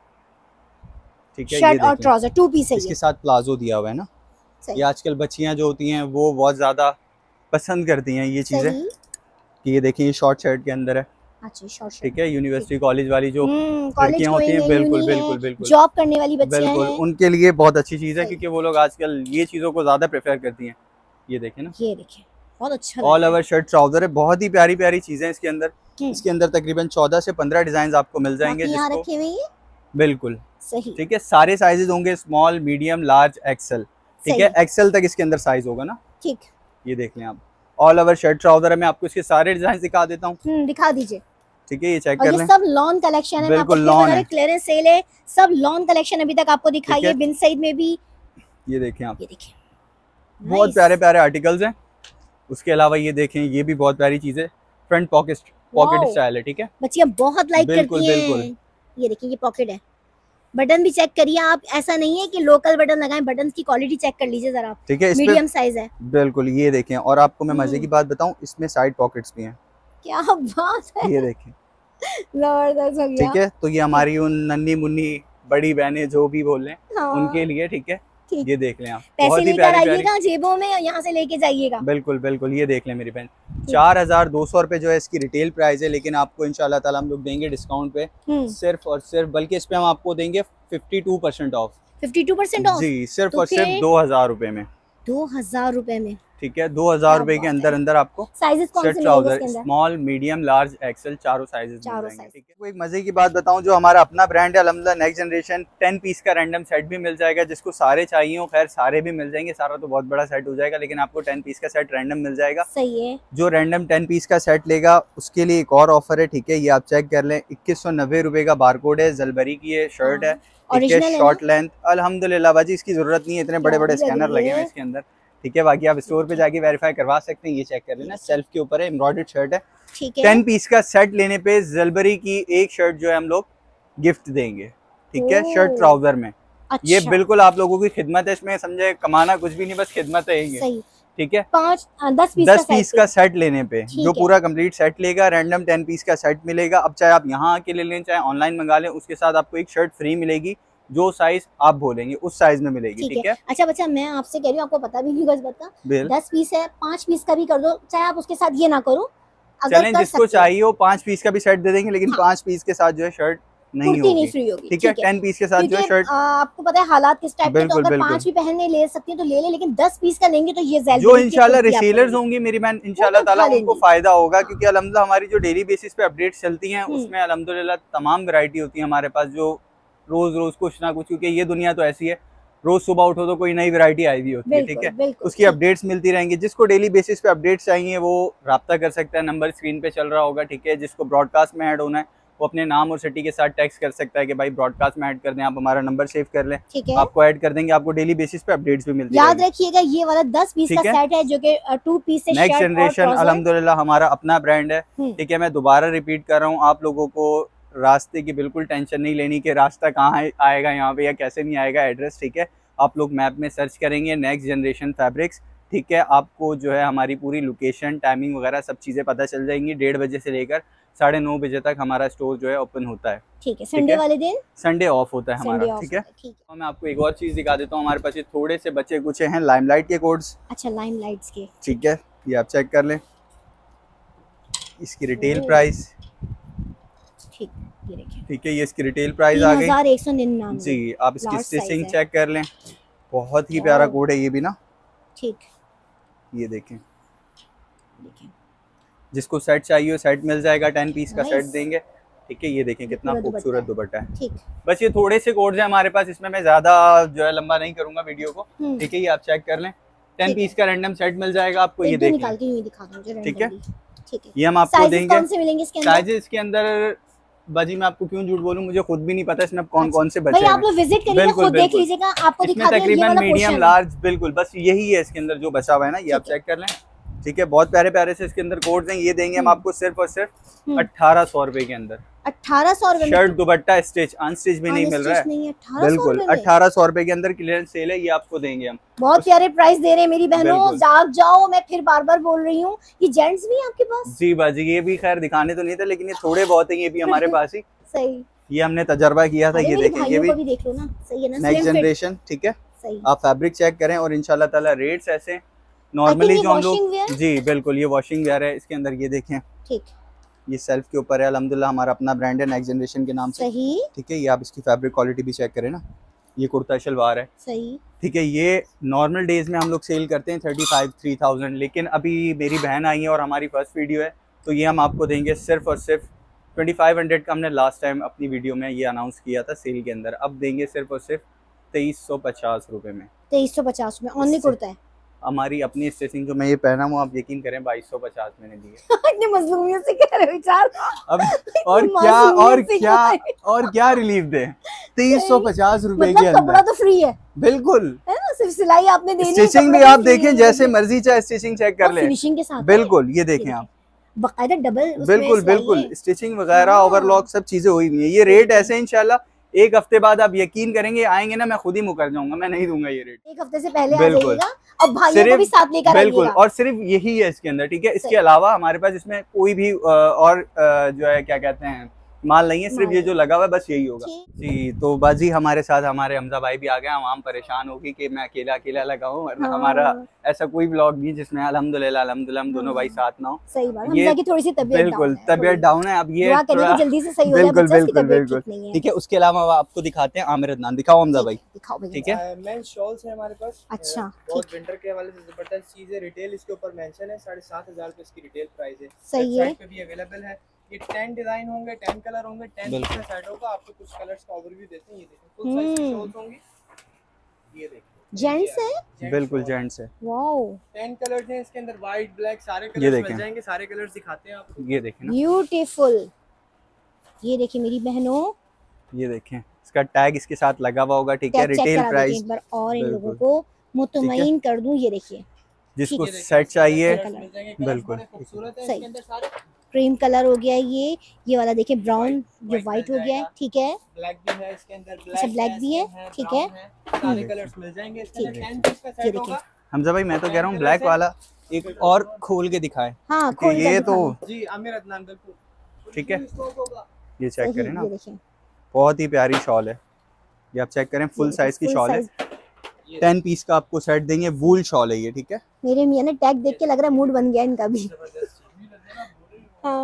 ठीक है, शर्ट और ट्राउजर 2 पीस है। इसके साथ प्लाजो दिया हुआ है ना। ये आजकल बच्चियां जो होती हैं वो बहुत ज्यादा पसंद करती हैं ये चीजें। कि ये देखिए, ये शॉर्ट शर्ट के अंदर है। अच्छा, शॉर्ट शर्ट। ठीक है, यूनिवर्सिटी कॉलेज वाली जो लड़कियां होती हैं, बिल्कुल जॉब करने वाली बच्चियां हैं, उनके लिए बहुत अच्छी चीज है, क्योंकि वो लोग आजकल ये चीजों को ज्यादा प्रेफर करती हैं। ये देखें ना, ये देखिए, बहुत अच्छा ऑल ओवर शर्ट ट्राउजर है। बहुत ही प्यारी प्यारी चीजें इसके अंदर। इसके अंदर तकरीबन 14 से 15 डिजाइन आपको मिल जाएंगे, जिसको बिल्कुल सही। ठीक है, सारे साइजेस होंगे, स्मॉल, मीडियम, लार्ज, एक्सेल। ठीक है, एक्सेल तक इसके अंदर साइज होगा ना। ठीक, ये देख लें आप, ऑल ओवर शर्ट ट्राउजर है। मैं आपको इसके सारे डिजाइन दिखा देता हूँ। दिखा दीजिए। ठीक है, ये चेक कर लें, सब लॉन कलेक्शन है। बिल्कुल लॉन है, क्लियरेंस सेल है, सब लॉन कलेक्शन अभी तक आपको दिखाई है। बिन सईद में भी ये देखें आप, ये देखिए, बहुत प्यारे प्यारे आर्टिकल्स हैं। उसके अलावा ये देखें, ये भी बहुत प्यारी चीज है, फ्रंट पॉकेट स्टाइल है। ठीक है, बच्चियां बहुत लाइक करती हैं। ये देखिए, ये पॉकेट है, बटन भी चेक करिए आप, ऐसा नहीं है कि लोकल बटन लगाएं, बटन की क्वालिटी चेक कर लीजिए जरा आप। ठीक है, मीडियम साइज है बिल्कुल। ये देखें, और आपको मैं मजे की बात बताऊं, इसमें साइड पॉकेट्स भी हैं। क्या बात है, ये देखें, जबरदस्त हो गया। ठीक है, तो ये हमारी उन नन्ही मुन्नी बड़ी बहनें जो भी बोल रहे हैं उनके लिए। ठीक है, ये देख लें आप, पैसे लेकर आइएगा जेबों में, यहाँ से लेके जाइएगा। बिल्कुल बिल्कुल। ये देख लें मेरी बहन, 4200 रुपए जो है इसकी रिटेल प्राइस है, लेकिन आपको इंशाल्लाह ताला हम लोग देंगे डिस्काउंट पे सिर्फ और सिर्फ, बल्कि इस पे हम आपको देंगे 52% ऑफ। 52% ऑफ जी, सिर्फ और सिर्फ 2000 रुपए में। 2000 रुपए में, ठीक है, 2000 रुपए के अंदर अंदर आपको साइजेस कौन से trouser, small, medium, large, XL, चारों साइजेस मिल जाएंगे। ठीक है, कोई एक मजे की बात बताऊं, जो हमारा अपना ब्रांड है अल्हम्दुलिल्लाह नेक्स्ट जनरेशन, 10 पीस का रैंडम सेट भी मिल जाएगा। जिसको सारे चाहिए हो, खैर सारे भी मिल जाएंगे, सारा तो बहुत बड़ा सेट हो जाएगा, लेकिन आपको 10 पीस का सेट रैंडम मिल जाएगा। सही है, जो रैंडम 10 पीस का सेट लेगा उसके लिए एक और ऑफर है। ठीक है, ये आप चेक कर लें, 2190 रुपए का बारकोड है, जलबरी की ये शर्ट है, शॉर्ट लेंथ। अल्हम्दुलिल्लाह बाजी, इसकी जरूरत नहीं है, इतने बड़े बड़े स्कैनर लगे हुए इसके अंदर। ठीक है, बाकी आप स्टोर पे जाके वेरीफाई करवा सकते हैं। ये चेक कर लेना, सेल्फ के ऊपर है, एम्ब्रॉयडर्ड शर्ट है। 10 पीस का सेट लेने पे जलबरी की एक शर्ट जो है हम लोग गिफ्ट देंगे। ठीक है, शर्ट ट्राउजर में। अच्छा। ये बिल्कुल आप लोगों की खिदमत है, इसमें समझे कमाना कुछ भी नहीं, बस खिदमत है ये। ठीक है, 10 पीस का सेट लेने पे जो पूरा कंप्लीट सेट लेगा, रैंडम 10 पीस का सेट मिलेगा। अब चाहे आप यहाँ आके ले लें, चाहे ऑनलाइन मंगा लें, उसके साथ आपको एक शर्ट फ्री मिलेगी, जो साइज आप बोलेंगे उस साइज में मिलेगी। ठीक है, अच्छा बच्चा, मैं आपसे कह रही हूँ, आपको पता भी नहीं, बस बता, 10 पीस है, 5 पीस का भी कर दो, चाहे आप उसके साथ ये ना करो, चलें, जिसको चाहिए हो 5 पीस का भी सेट दे देंगे, लेकिन 5 पीस के साथ जो है शर्ट नहीं होगी, फ्री होगी, ठीक है। 10 पीस के साथ जो शर्ट, आपको पता है हालात किस टाइप के, तो अगर 5 भी पहनने ले सकती हैं तो ले ले, लेकिन 10 पीस का लेंगे तो ये जो इंशाल्लाह रिसेलर्स होंगी मेरी बहन, इंशाल्लाह ताला उनको फायदा होगा, क्योंकि अल्हम्दुलिल्लाह हमारी जो डेली बेसिस पे अपडेट्स चलती हैं उसमें अल्हम्दुलिल्लाह तमाम वैरायटी होती है हमारे पास, जो रोज कुछ ना कुछ, क्योंकि ये दुनिया तो ऐसी है, रोज सुबह उठो तो कोई नई वैरायटी आई हुई होती है, ठीक है। उसकी अपडेट्स मिलती रहेंगी। जिसको डेली बेसिस पे अपडेट्स चाहिए वो राब्ता कर सकता है, नंबर स्क्रीन पे चल रहा होगा, ठीक है। जिसको ब्रॉडकास्ट में ऐड होना है वो अपने नाम और सिटी के साथ टेक्स्ट कर सकता है कि भाई ब्रॉडकास्ट में ऐड कर दें, आप हमारा नंबर सेव कर लें, आपको ऐड कर देंगे, आपको डेली बेसिस पे अपडेट्स भी मिलती है। याद रखिएगा ये वाला 10 पीस का सेट है जो कि 2 पीस से नेक्स्ट जनरेशन अल्हम्दुलिल्लाह हमारा अपना ब्रांड है, ठीक है। मैं दोबारा रिपीट कर रहा हूँ, आप लोगों को रास्ते की बिल्कुल टेंशन नहीं लेनी कि रास्ता कहाँ आएगा यहाँ पे या कैसे नहीं आएगा एड्रेस, ठीक है। आप लोग मैप में सर्च करेंगे नेक्स्ट जनरेशन फैब्रिक्स, ठीक है। आपको जो है हमारी पूरी लोकेशन, टाइमिंग वगैरह सब चीज़ें पता चल जाएंगी। 1:30 बजे से लेकर 9:30 बजे तक हमारा स्टोर जो है ओपन होता है, ठीक है। संडे वाले दिन संडे ऑफ होता है हमारा, ठीक है। तो मैं आपको एक और चीज़ दिखा देता हूँ, हमारे पास ये थोड़े से बचे कुछ हैं लाइमलाइट के कोड्स। अच्छा, लाइमलाइट्स के, ठीक है, ये आप चेक कर लें। इसकी रिटेल प्राइस, ठीक, ये देखिए, ठीक है, ये इसकी रिटेल प्राइस आ गई 3199 जी। आप इसकी स्टिचिंग चेक कर लें, बहुत ही प्यारा कोड है ये भी ना, ठीक। ये देखें, जिसको सेट चाहिए सेट मिल जाएगा, 10 पीस का सेट देंगे, ठीक है। ये देखें कितना खूबसूरत दुपट्टा है, ठीक। बस ये थोड़े से कोड्स हैं हमारे पास, इसमें मैं ज्यादा जो है लंबा नहीं करूंगा वीडियो को, ठीक है। ये आप चेक कर लें, 10 पीस का रैंडम सेट मिल जाएगा आपको, ये देखिए, ठीक है। ये हम आपको देंगे। साइजेस इसके अंदर बाजी मैं आपको क्यों झूठ बोलूं, मुझे खुद भी नहीं पता इसमें कौन कौन से बचे हैं। आप लोग विजिट करिए, खुद देख लीजिएगा, आपको दिखा देंगे। तकरीबन मीडियम लार्ज, बिल्कुल बस यही है इसके अंदर जो बचा हुआ है ना, ये आप चेक कर लें, ठीक है। बहुत प्यारे प्यारे से इसके अंदर कोड्स हैं। ये देंगे हम आपको सिर्फ और सिर्फ 1800 रुपए के अंदर। 1800 रुपए, शर्ट दुपट्टा स्टिच, अनस्टिच भी नहीं मिल रहा है, बिल्कुल 1800 रुपए के अंदर क्लियरेंस सेल है, ये आपको देंगे हम। बहुत प्यारे प्राइस दे रहे हैं मेरी बहनों, जाग जाओ। मैं फिर बार बार बोल रही हूँ, ये जेंट्स भी आपके पास? जी बाजी, ये भी खैर दिखाने तो नहीं था, लेकिन ये थोड़े बहुत है, ये भी हमारे पास ही सही, ये हमने तजर्बा किया था। ये देखें, ये भी देख लो ना, सही है ना, नेक्स्ट जनरेशन, ठीक है। आप फैब्रिक चेक करें और इंशाल्लाह ताला रेट्स ऐसे नॉर्मली जो हम लोग, जी बिल्कुल, ये वॉशिंग वेयर है इसके अंदर, ये देखें, ठीक। ये सेल्फ के ऊपर है, अल्हम्दुलिल्लाह हमारा अपना ब्रांड है नेक्स्ट जनरेशन के नाम से, सही, ठीक है। ये आप इसकी फैब्रिक क्वालिटी भी चेक करें ना, ये कुर्ता शलवार है, सही, ठीक है। ये नॉर्मल डेज में हम लोग सेल करते हैं 35-3000, लेकिन अभी मेरी बहन आई है और हमारी फर्स्ट वीडियो है, तो ये हम आपको देंगे सिर्फ और सिर्फ 2500 का। हमने लास्ट टाइम अपनी वीडियो में ये अनाउंस किया था सेल के अंदर, अब देंगे सिर्फ और सिर्फ 2350 रुपए में। 2350 में ओनली कुर्ता है। हमारी अपनी स्टिचिंग जो मैं ये पहना हूँ, आप यकीन करें 2250 मैंने दिए। इतने मजलूमियत से कह रहे हो चार। अब और क्या रिलीफ दे, 2350 रुपए के अंदर, कपड़ा तो फ्री है, बिल्कुल है ना, सिर्फ सिलाई आपने देनी है। स्टिचिंग भी आप देखें जैसे मर्जी चाहे स्टिचिंग चेक कर ले, फिनिशिंग के साथ, बिल्कुल। ये देखें आप, बाकायदा डबल, बिल्कुल स्टिचिंग वगैरह, ओवरलॉक सब चीजें हुई हुई है। ये रेट ऐसे इंशाल्लाह एक हफ्ते बाद आप यकीन करेंगे आएंगे ना, मैं खुद ही मुकर जाऊंगा, मैं नहीं दूंगा ये रेट। एक हफ्ते से पहले आ जाइएगा और भाइयों को भी साथ लेकर आइएगा, बिल्कुल। और सिर्फ यही है इसके अंदर, ठीक है। इसके अलावा हमारे पास इसमें कोई भी और जो है क्या कहते हैं माल नहीं है, सिर्फ ये जो लगा हुआ है बस यही होगा जी। तो बाजी हमारे साथ हमारे हमजा भाई भी आ गए, हम परेशान होगी कि मैं अकेला अकेला लगा हूँ, वरना हमारा ऐसा कोई ब्लॉग नहीं जिसमें अल्हम्दुलिल्लाह हम दोनों भाई साथ ना हो। सही बात, हमजा की थोड़ी सी तबीयत बिल्कुल तबीयत डाउन है, अब ये जल्दी से सही हो जाए, बिल्कुल, ठीक है। उसके अलावा आपको दिखाते हैं आमिर अदनान, दिखाओ हमजा भाई, ठीक है। मेंस शॉल्स है हमारे पास, अच्छा, बहुत विंटर के हवाले से जबरदस्त चीज है। रिटेल इसके ऊपर मेंशन है, 7500 रुपए इसकी रिटेल प्राइस है, सही है। पे भी अवेलेबल है। ये 10 डिजाइन होंगे, 10 कलर होंगे, 10 का सेट होगा। आपको कुछ कलर्स का ओवरव्यू देते हैं, ये देखिए फुल साइज की शॉल्स होंगी, ये देखिए जेंट्स है, बिल्कुल जेंट्स है। वाओ, 10 कलर्स हैं इसके अंदर, व्हाइट ब्लैक सारे कलर्स मिल जाएंगे, सारे कलर्स दिखाते हैं आपको। ये देखें ना, ब्यूटीफुल, ये देखिए मेरी बहनों, ये देखें इसका टैग इसके साथ लगा हुआ होगा, ठीक है। रिटेल प्राइस एक बार और इन लोगों को मुतमईन कर दूं, ये देखिए जिसको सेट चाहिए, बिल्कुल खूबसूरत है। इसके अंदर सारे क्रीम कलर हो गया, ये वाला देखिए ब्राउन, ये व्हाइट हो गया है, ठीक है। ब्लैक भी है इसके अंदर, ब्लैक भी है, ठीक है। सारे कलर्स मिल जाएंगे इसके अंदर, 10 पीस का सेट होगा। हमजा भाई मैं तो कह रहा हूँ ब्लैक वाला एक और खोल के दिखाएं, हाँ, ये तो जी आमिर अदनान बिल्कुल, ठीक है। ये चेक करें ना, बहुत ही प्यारी शॉल है, ये आप चेक करें, फुल साइज की शॉल है, 10 पीस का आपको सेट देंगे, वूल शॉल है ये, ठीक है। मेरे मियां ने टैग देख के लग रहा है मूड बन गया इनका भी। हाँ,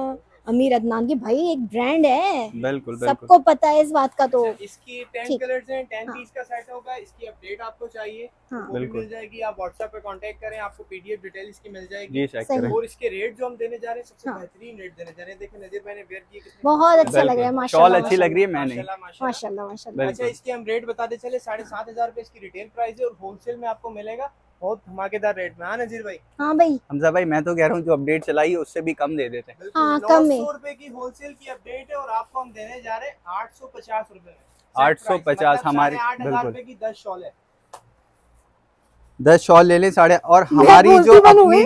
अमीर अदनान की भाई एक ब्रांड है, बिल्कुल सबको पता है इस बात का। तो इसकी 10 कलर्स हैं, 10 पीस का सेट होगा। इसकी अपडेट आपको चाहिए वो भी मिल जाएगी, आप व्हाट्सएप पे कांटेक्ट करें, आपको पीडीएफ डिटेल इसकी मिल जाएगी। और इसके रेट जो हम देने जा रहे हैं सबसे बेहतरीन रेट देने जा रहे हैं। देखिए नज़ीर भाई ने वेयर की, बहुत अच्छा लग रहा है माशाल्लाह, शॉल अच्छी लग रही है मैंने माशाल्लाह माशाल्लाह। अच्छा इसके हम रेट बताते चले, 7,500 रुपए इसकी रिटेल प्राइस है और होलसेल में आपको मिलेगा बहुत धमाकेदार रेट में। हाँ नज़ीर भाई। हाँ भाई हमजा भाई मैं तो कह रहा हूँ जो अपडेट चलाई है उससे भी कम दे देते हैं। हाँ, कम है। 900 रुपए की होलसेल की अपडेट है और आपको हम देने जा रहे हैं 850 रुपए में। 850 हमारी 8,500 रुपए की 10 शॉल है। 10 शॉल ले लें साढ़े। और हमारी जो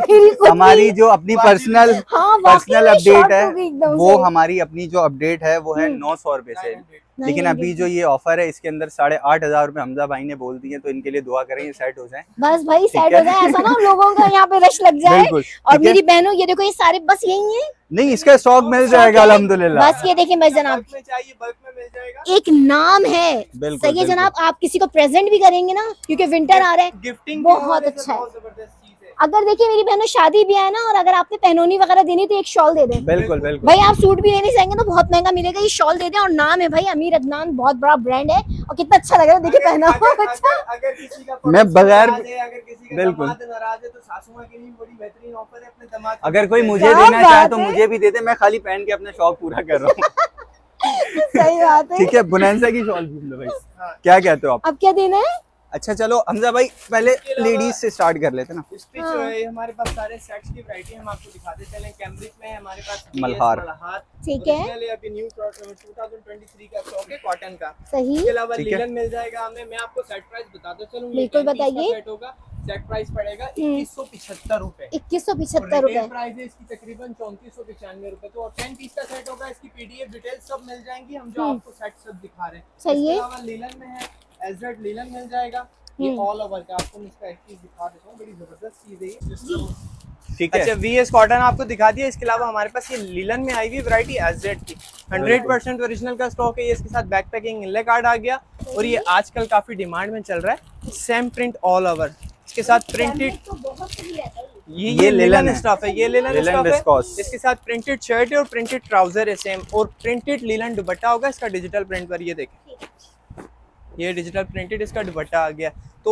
अपनी पर्सनल अपडेट है वो हमारी अपनी जो अपडेट है वो है 900 रुपए से। लेकिन अभी जो ये ऑफर है इसके अंदर 8,500 रुपए हमजा भाई ने बोल दिए, तो इनके लिए दुआ करें ये सेट हो जाए। बस भाई सेट हो जाए, ऐसा ना लोगों का यहाँ पे रश लग जाए। और मेरी बहनों ये देखो ये सारे बस यही है, नहीं इसका स्टॉक मिल जाएगा अल्हम्दुलिल्लाह। बस ये देखिए मैं जनाब चाहिए बल्क में मिल जाएगा। एक नाम है, सही है जनाब, आप किसी को प्रेजेंट भी करेंगे ना क्योंकि विंटर आ रहा है, गिफ्टिंग बहुत अच्छा है। अगर देखिए मेरी बहनों शादी भी है ना और अगर आपने पहनोनी वगैरह देनी तो एक शॉल दे दें। बिल्कुल बिल्कुल भाई आप सूट भी लेने जाएंगे तो बहुत महंगा मिलेगा, ये शॉल दे दें। और नाम है भाई अमीर अदनान, बहुत बड़ा ब्रांड है और कितना अच्छा लग रहा है, देखिए पहना हुआ अच्छा। अगर किसी का मैं बगैर अगर किसी का बिल्कुल नाराज है तो सासू मां के लिए बड़ी बेहतरीन ऑफर है अपने दामाद। अगर कोई मुझे देना चाहे तो मुझे भी दे दे, मैं खाली पहन के अपना शौक पूरा कर रहा हूँ। सही बात है। ठीक है बुनैंसा की शॉल पूछ लो भाई, क्या कहते हो आप? अब क्या देना है? अच्छा चलो हमजा भाई पहले लेडीज से स्टार्ट कर लेते हैं ना। स्टिच है हमारे पास सारे सेट्स की वैरायटी हम आपको दिखाते चलें। कैम्ब्रिक में हमारे पास मल्हार, ठीक है, अभी न्यू 2023 का स्टॉक है कॉटन का। सही। इसके अलावा लिनन मिल जाएगा हमें। मैं आपको सेट प्राइस बताता चलूं, बिल्कुल बताइए। सेट होगा, सेट प्राइस पड़ेगा 2175 रुपए। 2175 रुपए प्राइस है इसकी तकरीबन 3495 रुपए। तो 10 पीस का सेट होगा, इसकी पीडीएफ डिटेल सब मिल जाएंगी, हम जो आपको सेट सब दिखा रहे हैं। सही है। इसके अलावा लिनन में है, एज़ेड लिनन मिल जाएगा, ये ऑल ओवर का। आपको मैं इसका एक चीज दिखा देता हूं, बड़ी जबरदस्त चीज है ये। ठीक है। अच्छा वीएस कॉटन आपको दिखा दिया। इसके अलावा हमारे पास ये लिनन में आई हुई वैरायटी एज़ेड की 100% ओरिजिनल का स्टॉक है। ये इसके साथ बैक पैकिंग इनले कार्ड आ गया और ये आजकल काफी डिमांड में चल रहा है। सेम प्रिंट ऑल ओवर, इसके साथ प्रिंटेड ये लिनन स्टफ है, ये लिनन स्टफ है। इसके साथ प्रिंटेड शर्ट है और प्रिंटेड ट्राउजर है सेम, और प्रिंटेड लिनन दुपट्टा होगा इसका डिजिटल प्रिंट पर। ये देखें ये डिजिटल प्रिंटेड इसका दुपट्टा आ गया। तो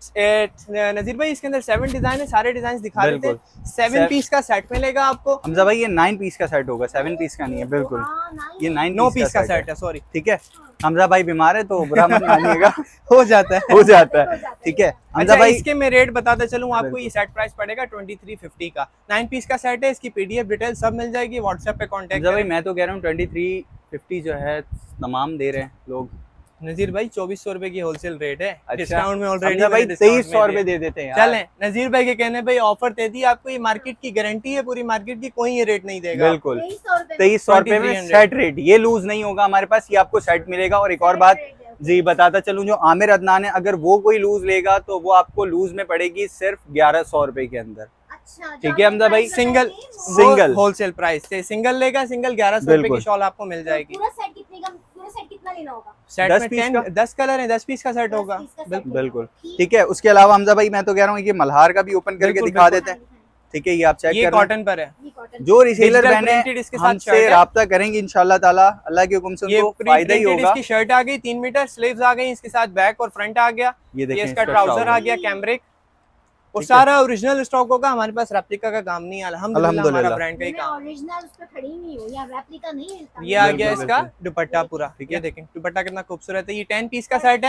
नजीर भाई इसके अंदर 7 डिजाइन है, सारे डिजाइन दिखा देते हैं। 7 पीस का सेट मिलेगा आपको। हमजा भाई ये 9 पीस का सेट होगा, 7 पीस का नहीं है। बिल्कुल ये 9 पीस का सेट है, सॉरी। ठीक है, हमजा भाई बीमार है तो बुरा मत मानिएगा। हो जाता है ठीक है। हमजा भाई इसके मैं रेट बताता चलूं आपको, ये सेट प्राइस पड़ेगा 2350 का। 9 पीस का सेट है, इसकी पीडीएफ डिटेल सब मिल जाएगी, व्हाट्सएप पे कांटेक्ट। भाई मैं तो कह रहा हूँ 2350 जो है तमाम दे रहे हैं लोग। नजीर भाई 2400 रुपए की होलसेल रेट है। अच्छा। डिस्काउंट में ऑलरेडी भाई 2300 रुपए दे देते हैं। चलें नजीर भाई के कहने भाई ऑफर दे दी आपको, ये मार्केट की गारंटी है, पूरी मार्केट की कोई ये रेट नहीं देगा। बिल्कुल 2300 रुपए में सेट रेट, ये लूज नहीं होगा हमारे पास, ये आपको सेट मिलेगा। और एक और बात जी बताता चलूं, जो आमिर अदनान है अगर वो कोई लूज लेगा तो वो आपको लूज में पड़ेगी सिर्फ 1100 रुपए के अंदर। ठीक है हमजा भाई, सिंगल होलसेल प्राइस से सिंगल लेगा, सिंगल 1100 रुपए की शॉल आपको मिल जाएगी। पूरा सेट कितना लेना होगा? सेट में 10 कलर है, 10 पीस का सेट होगा। बिल्कुल ठीक है। उसके अलावा हमजा भाई मैं तो कह रहा हूँ कि मल्हार का भी ओपन करके दिखा देते हैं। ठीक है, ये आप चेक करें, कॉटन पर है। जो रिसेलर बहने हमसे राब्ता करेंगी इंशाल्लाह ताला, अल्लाह के हुक्म से उनको फायदा ही होगा। इसकी शर्ट आ गई 3 मीटर, स्लीव्स आ गई, इसके साथ बैक और फ्रंट आ गया। ये देखिए इसका ट्राउजर आ गया कैम्ब्रिक, और सारा ओरिजिनल स्टॉक होगा। हमारे पास रेप्लिका का काम नहीं है, अल्हम्दुलिल्लाह हमारा ब्रांड का ही काम। ओरिजिनल उस पे खड़ी नहीं हूं, या रेप्लिका नहीं मिलता। ये आ गया इसका दुपट्टा पूरा। ठीक है, देखें दुपट्टा कितना खूबसूरत है। ये 10 पीस का सेट है,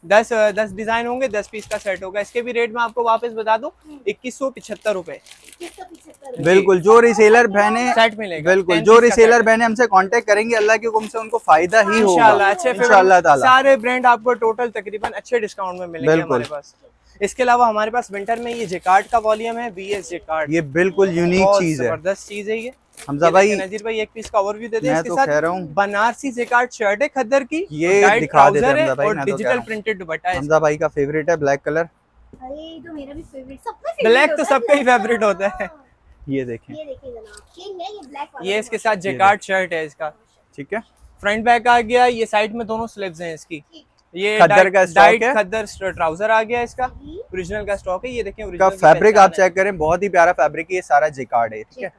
10 डिजाइन होंगे, 10 पीस का सेट होगा। इसके भी रेट में आपको वापस बता दूं 2175 रुपए। बिल्कुल जो रिसेलर बहने सेट मिलेगा, बिल्कुल जो रिसेलर बहने हमसे कांटेक्ट करेंगे अल्लाह के हुक्म से उनको फायदा ही होगा इंशाल्लाह ताला। सारे ब्रांड आपको टोटल तकरीबन अच्छे डिस्काउंट में मिलेंगे हमारे पास। इसके अलावा हमारे पास विंटर में ये जेकार्ड का वॉल्यूम है, बीएस जेकार्ड। ये बिल्कुल यूनिक चीज है, जबरदस्त चीज है ये। हमजा भाई नजीर भाई एक पीस का ओवरव्यू दे दें। मैं इसके तो साथ कह रहा हूं बनारसी जेकार्ड शर्ट है खद्दर की, ये दिखा देते हैं हमजा भाई। और डिजिटल प्रिंटेड दुपट्टा है। हमजा भाई का फेवरेट है ब्लैक कलर। अरे तो मेरा भी फेवरेट, सबका फेवरेट ब्लैक तो सबका ही फेवरेट होता है। ये देखें, ये देखिए जनाब, किंग है ये ब्लैक वाला। ये इसके साथ जेकार्ड शर्ट है इसका। ठीक है, फ्रंट बैक आ गया, ये साइड में दोनों स्लीव्स हैं इसकी। ये खद्दर का स्टॉक है, खद्दर ट्राउजर आ गया इसका, ओरिजिनल का स्टॉक है। ये देखें ओरिजिनल का फैब्रिक आप चेक करें, बहुत ही प्यारा फैब्रिक है, ये सारा जेकार्ड है। ठीक है,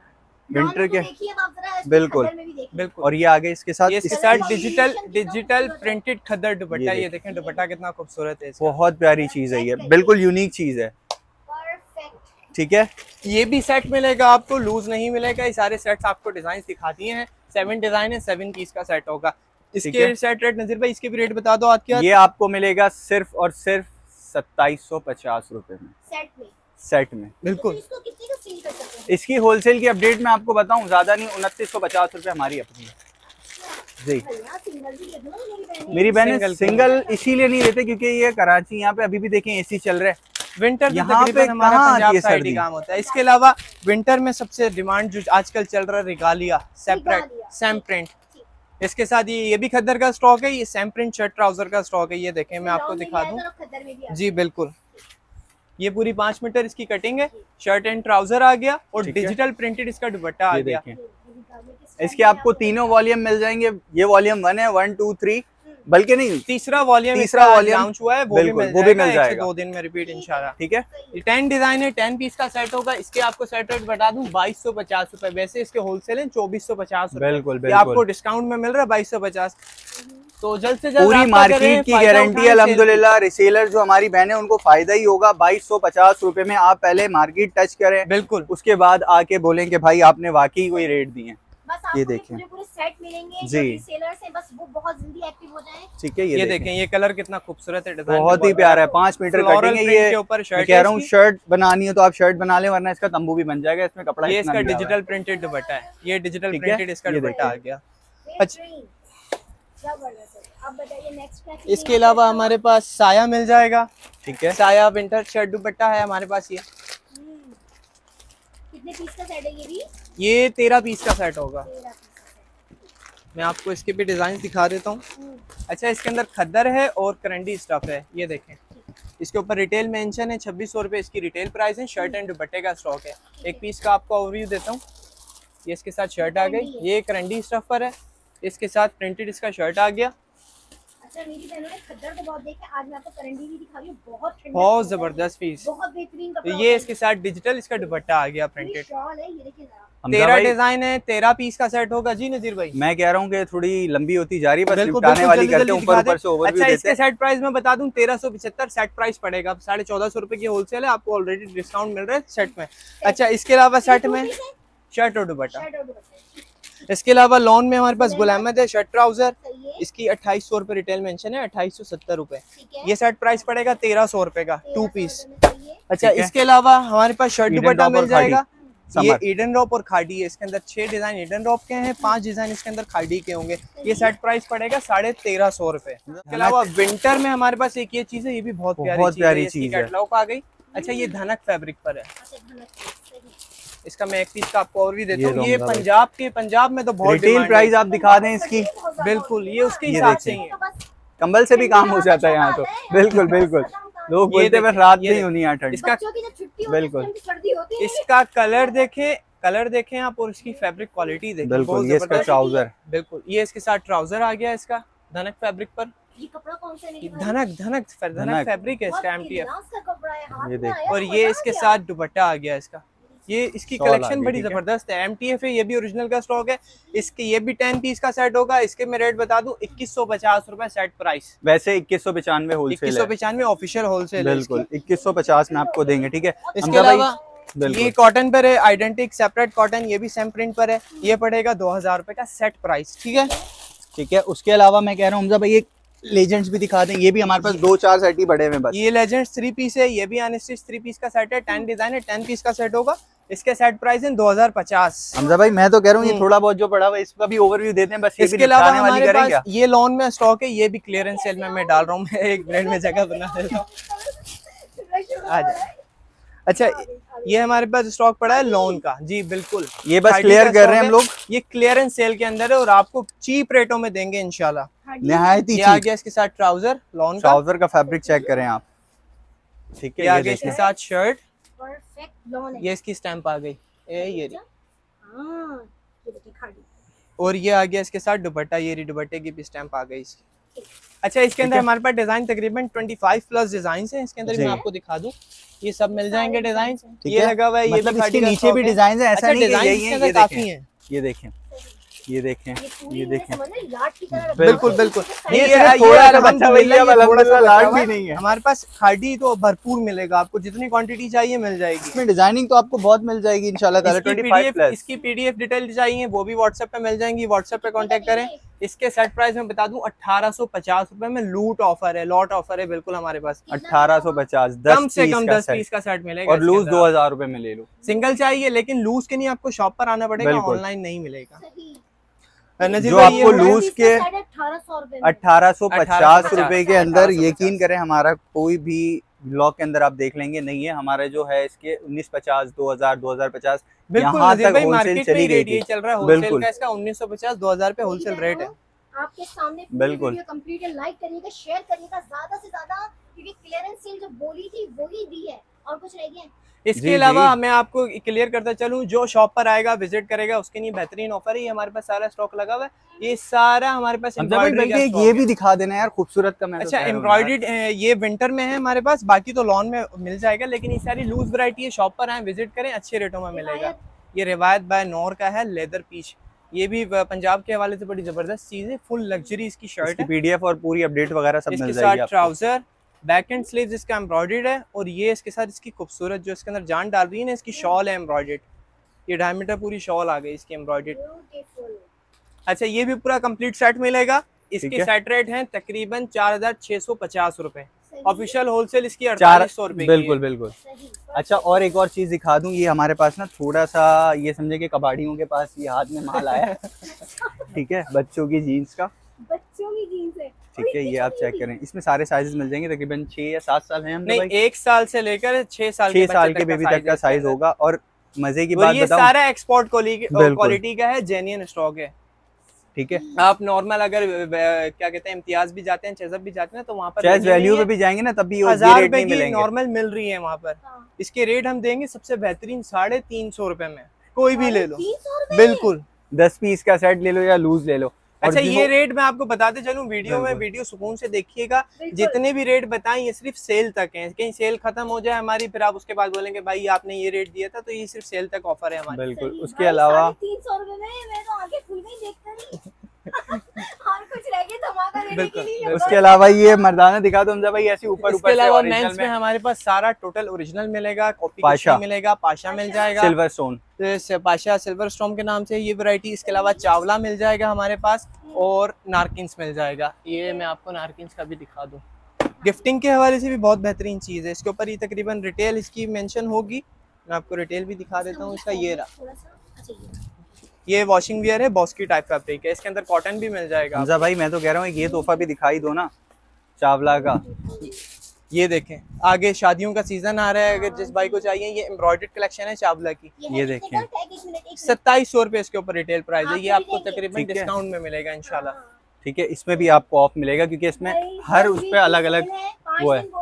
विंटर के बिल्कुल बिल्कुल। और ये आगे इसके साथ इसके साथ डिजिटल प्रिंटेड खद्दर दुपट्टा, ये देखें दुपट्टा कितना खूबसूरत है, बहुत प्यारी चीज है, ये बिल्कुल यूनिक चीज है। ठीक है, ये भी सेट मिलेगा आपको, लूज नहीं मिलेगा। ये सारे सेट्स आपको डिजाइन दिखा दिए हैं, 7 डिजाइन है, 7 पीस का सेट होगा। इसके सेट रेट नजीर भाई, इसके भी रेट बता दो आप क्या? ये आपको मिलेगा सिर्फ और सिर्फ 2750 रुपए में सेट में। बिल्कुल। इसको कितने का सेल कर सकते हैं? इसकी होलसेल की अपडेट मैं आपको बताऊं, ज्यादा नहीं, 2950 रुपए हमारी अपनी जी। मेरी बहन सिंगल इसीलिए नहीं लेते क्योंकि ये कराची, यहाँ पे अभी भी देखें एसी चल रहा है, विंटर यहाँ पे हमारा पंजाब साइड ही काम होता है। इसके अलावा विंटर में सबसे डिमांड जो आजकल चल रहा है रिगालिया सेपरेट सैम प्रिंट, इसके साथ ये भी खद्दर का स्टॉक है, ये सैम प्रिंट शर्ट ट्राउजर का स्टॉक है। ये देखें मैं आपको दिखा दूं जी, बिल्कुल। ये पूरी 5 मीटर इसकी कटिंग है, शर्ट एंड ट्राउजर आ गया और डिजिटल प्रिंटेड इसका दुपट्टा आ गया। इसके आपको तीनों वॉल्यूम मिल जाएंगे, ये वॉल्यूम 1 है, 1 2 3, बल्कि नहीं तीसरा वॉल्यूम लॉन्च हुआ है, वो भी मिल जाएगा 2 दिन में रिपीट इंशाल्लाह। ठीक है, ये 10 डिजाइन है, 10 पीस का सेट होगा। इसके आपको सेट रेट बता दूं 2250 रुपए, वैसे इसके होलसेल है 2450 रुपए, बिल्कुल आपको डिस्काउंट में मिल रहा है 2250। तो जल्द से जल्द पूरी मार्केट की गारंटी है अल्हम्दुलिल्लाह। रिसेलर जो हमारी बहनें उनको फायदा ही होगा। 2250 रुपए में आप पहले मार्केट टच करें, बिल्कुल, उसके बाद आके बोलें कि भाई आपने वाकई कोई रेट दिए। ये देखें पूरे सेट मिलेंगे जी, रिसेलर्स हैं, बस वो बहुत जल्दी एक्टिव हो जाएं। ठीक है, ये देखें ये कलर कितना खूबसूरत है, डिजाइन बहुत ही प्यारा है, 5 मीटर कटिंग है। ये ऊपर मैं कह रहा हूँ शर्ट बनानी है तो आप शर्ट बना लें, वरना इसका तंबू भी बन जाएगा। इसमें कपड़ा ये इसका डिजिटल प्रिंटेड दुपट्टा है, ये डिजिटल प्रिंटेड इसका दुपट्टा आ गया। अच्छा, अब बताइए नेक्स्ट क्या? इसके अलावा हमारे पास साया मिल जाएगा। ठीक है, साया विंटर शर्ट दुपट्टा है हमारे पास। ये कितने पीस का सेट है? ये भी ये 13 पीस का सेट होगा। मैं आपको इसके भी डिजाइन दिखा देता हूँ। अच्छा, इसके अंदर खद्दर है और करंडी स्टफ है, ये देखें। इसके ऊपर रिटेल मेंशन है, 2600 रुपये इसकी रिटेल प्राइस है। शर्ट एंड दुपट्टे का स्टॉक है। एक पीस का आपको ओवरव्यू देता हूँ। ये इसके साथ शर्ट आ गई, ये करंडी स्टफ पर है, इसके साथ प्रिंटेड इसका शर्ट आ गया। अच्छा, मेरी बहनों ने खद्दर तो बहुत देखे, आज मैं आपको करंडी भी दिखा रही हूँ, बहुत जबरदस्त पीस, बहुत बेहतरीन कपड़ा। ये इसके साथ डिजिटल इसका दुपट्टा आ गया प्रिंटेड। शॉल है, ये देखिए जरा। 13 डिजाइन है, 13 पीस का सेट होगा। जी नजीर भाई, मैं कह रहा हूँ कि थोड़ी लंबी होती जा रही है, बस निपटाने वाली करते ऊपर ऊपर से ओवरव्यू देते हैं। इसके सेट प्राइस मैं बता दूं 1375 सेट प्राइस पड़ेगा, 1450 रुपए की होलसेल है, आपको ऑलरेडी डिस्काउंट मिल रहा है सेट में। अच्छा, इसके अलावा सेट में शर्ट और दुपट्टा। इसके अलावा लॉन में हमारे पास गुल अहमद है, शर्ट ट्राउजर, इसकी 2800 रुपए रिटेल मेंशन है, 2870 रुपए। ये सेट प्राइस पड़ेगा 1300 रुपए का 2 पीस। अच्छा, इसके अलावा हमारे पास शर्ट दुपट्टा मिल जाएगा। ये ईडन रॉप और खाड़ी है, इसके अंदर 6 डिजाइन ईडन रॉप के हैं, 5 डिजाइन इसके अंदर खाड़ी के होंगे। ये सेट प्राइस पड़ेगा 1350 रुपए। इसके अलावा विंटर में हमारे पास एक ये चीज है, ये भी बहुत प्यारी चीज है, कैटलॉग आ गई। अच्छा, ये धनक फैब्रिक पर है, इसका मैं एक पीस का आपको और भी देता हूँ। ये पंजाब में तो बहुत रिटेल प्राइस आप दिखा दें इसकी। बिल्कुल, ये उसके हिसाब से ही है, कंबल से भी काम हो जाता है यहाँ तो। बिल्कुल बिल्कुल, लोग बोलते हैं रात नहीं होनी यहाँ ठंड। इसका बिल्कुल, इसका कलर देखें आप, और इसकी फैब्रिक क्वालिटी देखें। बिल्कुल, ये इसका ट्राउजर, बिल्कुल, ये इसके साथ ट्राउजर आ गया इसका धनक फैब्रिक पर। ये कपड़ा कौन सा है? धनक फैब्रिक है इसका, MTF। ये देखो, और ये इसके साथ दुपट्टा आ गया इसका। ये इसकी कलेक्शन बड़ी जबरदस्त है, MTF है, ये भी ओरिजिनल का स्टॉक है। इसके ये भी 10 पीस का सेट होगा। इसके मैं रेट बता दूं 2150 रुपए सेट प्राइस। वैसे 2195 होलसेल है, 2195 ऑफिशियल होलसेल है। बिल्कुल 2150 में आपको देंगे। ठीक है, इसके अलावा ये कॉटन पर है, आइडेंटिक सेपरेट कॉटन, ये भी सेम प्रिंट पर है, ये पड़ेगा 2000 रुपए का सेट प्राइस। ठीक है, ठीक है। उसके अलावा मैं कह रहा हूँ हमजा भाई एक लेजेंड्स भी दिखा दें, ये भी हमारे पास 2-4 सेट ही बड़े में बस। ये लेजेंड्स 3 पीस है, ये भी अनस्टिच 3 पीस का सेट है, 10 डिजाइन है, 10 पीस का सेट होगा। इसके सेट प्राइस है 2050। हमजा भाई मैं तो कह रहा हूँ ये थोड़ा बहुत जो पड़ा हुआ है इसका भी ओवरव्यू देते हैं बस। इसके अलावा हमारे पास ये लॉन में स्टॉक है, ये भी क्लियरेंस सेल में मैं डाल रहा हूँ, मैं एक मिनट में जगह बना देता हूँ। आ जाए। अच्छा, ये हमारे पास स्टॉक पड़ा है लॉन का। जी बिल्कुल, ये बस क्लियर कर रहे हैं हम लोग, ये क्लियरेंस सेल के अंदर है और आपको चीप रेटों में देंगे इंशाल्लाह। निहायत ही ये आ गया इसके साथ ट्राउजर लॉन का, ट्राउजर का फैब्रिक चेक करें आप। ठीक है, ये आ गया इसके साथ शर्ट, परफेक्ट लॉन है। ये इसकी स्टैंप आ गई, ये हां, ये देखिए खाड़ी। और ये आ गया इसके साथ दुपट्टा, ये दुपट्टे की भी स्टैंप आ गई इसकी। अच्छा इसके अंदर हमारे पास डिजाइन तकरीबन 25 प्लस डिजाइन हैं। इसके अंदर मैं आपको दिखा दूं, ये सब मिल जाएंगे डिजाइन। ये लगा हुआ है, ये मतलब इसके नीचे भी डिजाइन है, ऐसा नहीं कि यही है। ये काफी है, ये देखें, ये देखें, ये देखें, बिल्कुल बिल्कुल। ये थोड़ा सा बच्चा लाट भी नहीं है हमारे पास। खाड़ी तो भरपूर मिलेगा आपको, जितनी क्वांटिटी चाहिए मिल जाएगी। इसमें डिजाइनिंग तो आपको बहुत मिल जाएगी इंशाल्लाह ताला। 25 प्लस इसकी पीडीएफ डिटेल चाहिए वो भी व्हाट्सएप पे मिल जाएंगी, व्हाट्सएप पे कांटेक्ट करें। इसके सेट प्राइस में बता दूं 1850 रुपए में लूट ऑफर है, लॉट ऑफर है बिल्कुल हमारे पास। 1850 कम से कम 10 पीस का सेट मिलेगा और लूज 2000 रुपए में ले लो। सिंगल चाहिए लेकिन लूज के लिए आपको शॉप पर आना पड़ेगा, ऑनलाइन नहीं मिलेगा। जो आपको लूज के 1850 रुपए के अंदर, यकीन करें हमारा कोई भी ब्लॉग के अंदर आप देख लेंगे नहीं है। हमारा जो है इसके 1950, 2000, 2050 यहाँ तक होलसेल चली गई थी। चल रहा है होलसेल का, इसका 1950, 2000 पे होलसेल रेट है। आपके सामने बिल्कुल वीडियो कंप्लीट है, लाइक करिएगा, शेयर करिएगा ज्यादा से ज्यादा, क्योंकि क्लियरेंस सेल जो बोली थी वही दी है और कुछ रह गया। इसके अलावा मैं आपको क्लियर करता चलूं, जो शॉप पर आएगा विजिट करेगा उसके लिए बेहतरीन ऑफर है। ये हमारे पास सारा स्टॉक लगा हुआ है, ये सारा हमारे पास एम्ब्रॉयडरी। ये भी दिखा देना यार, खूबसूरत का। अच्छा एम्ब्रॉयडर्ड ये विंटर में है हमारे पास, बाकी तो लॉन में मिल जाएगा, लेकिन ये सारी लूज वैरायटी है। शॉप पर आए विजिट करें, अच्छे रेटों में मिलेगा। ये रिवायत बाय नूर का है, लेदर पीच, ये भी पंजाब के हवाले से बड़ी जबरदस्त चीज है। फुल लग्जरी इसकी शर्ट है, पीडीएफ और पूरी अपडेट वगैरह सब मिल जाएगी। इसके साथ ट्राउजर, बैक एंड स्लीव्स इसका एम्ब्रॉयडर्ड है, और ये इसके साथ इसकी खूबसूरत जो इसके अंदर जान डाल रही है ना, इसकी शॉल है एम्ब्रॉयडर्ड। ये डायमीटर पूरी शॉल आ गई इसकी एम्ब्रॉयडर्ड। अच्छा ये भी पूरा कंप्लीट सेट मिलेगा। इसके सेट रेट हैं तकरीबन 4650 रुपए। ऑफिशियल होलसेल इसकी 4800 रुपए। बिल्कुल बिल्कुल। अच्छा और एक और चीज दिखा दूं, ये हमारे पास ना थोड़ा सा ये समझे कि कबाड़ियों के पास ये हाथ में माल आया है। ठीक है, बच्चों की जीन्स का, बच्चों की जीन्स है। ठीक है, ये आप चेक करें, इसमें सारे साइजेस मिल जाएंगे। तकरीबन 6 या 7 साल हैं हम, नहीं 1 साल से लेकर 6 साल के बेबी तक का साइज होगा। और मजे की बात ये बताऊं, सारा एक्सपोर्ट क्वालिटी का है, जेन्युइन स्टॉक है। ठीक है, आप नॉर्मल अगर क्या कहते हैं इम्तियाज भी जाते हैं, चेज़ब भी जाते हैं, तो वहाँ पर चेज़ वैल्यू पे भी जाएंगे ना, तब भी 1000 रुपए की नॉर्मल मिल रही है वहाँ पर। इसके रेट हम देंगे सबसे बेहतरीन 350 रुपए में, कोई भी ले लो। बिल्कुल 10 पीस का सेट ले लो या लूज ले लो। अच्छा ये रेट मैं आपको बताते चलूं, वीडियो में वीडियो सुकून से देखिएगा। जितने भी रेट बताएं ये सिर्फ सेल तक हैं, कहीं सेल खत्म हो जाए हमारी, फिर आप उसके बाद बोलेंगे भाई आपने ये रेट दिया था, तो ये सिर्फ सेल तक ऑफर है हमारी। बिल्कुल। उसके अलावा 300 रुपए में मैं तो आगे खुल में देखता नहीं। और कुछ रह गया धमाका देने के लिए। उसके अलावा ये मर्दाना दिखा दो हमजा भाई, ऐसी ऊपर इसके अलावा मेंस में हमारे पास सारा टोटल ओरिजिनल मिलेगा, कॉपी पाशा मिलेगा, पाशा मिल जाएगा, silver stone, Pasha silver stone के नाम से ये वैरायटी। इसके अलावा चावला मिल जाएगा हमारे पास, और नारकिन्स मिल जाएगा। ये मैं आपको नारकिन्स का भी दिखा दूं, गिफ्टिंग के हवाले से भी बहुत बेहतरीन चीज है। इसके ऊपर ये तकरीबन रिटेल इसकी मेंशन होगी, मैं आपको रिटेल भी दिखा देता हूँ इसका। ये रहा, ये वॉशिंग वियर है, बॉस्की टाइप फैब्रिक है, इसके अंदर कॉटन भी मिल जाएगा। हमजा भाई मैं तो कह रहा हूँ ये तोहफा भी दिखाई दो ना चावला का। ये देखें, आगे शादियों का सीजन आ रहा है, अगर जिस भाई को चाहिए, ये एम्ब्रॉयडर्ड कलेक्शन है चावला की। ये देखें 2700 रुपए इसके ऊपर रिटेल प्राइस है। ये आपको तकरीबन डिस्काउंट में मिलेगा इंशाल्लाह। ठीक है, इसमें भी आपको ऑफ मिलेगा, क्योंकि इसमें हर उस पे अलग अलग वो है।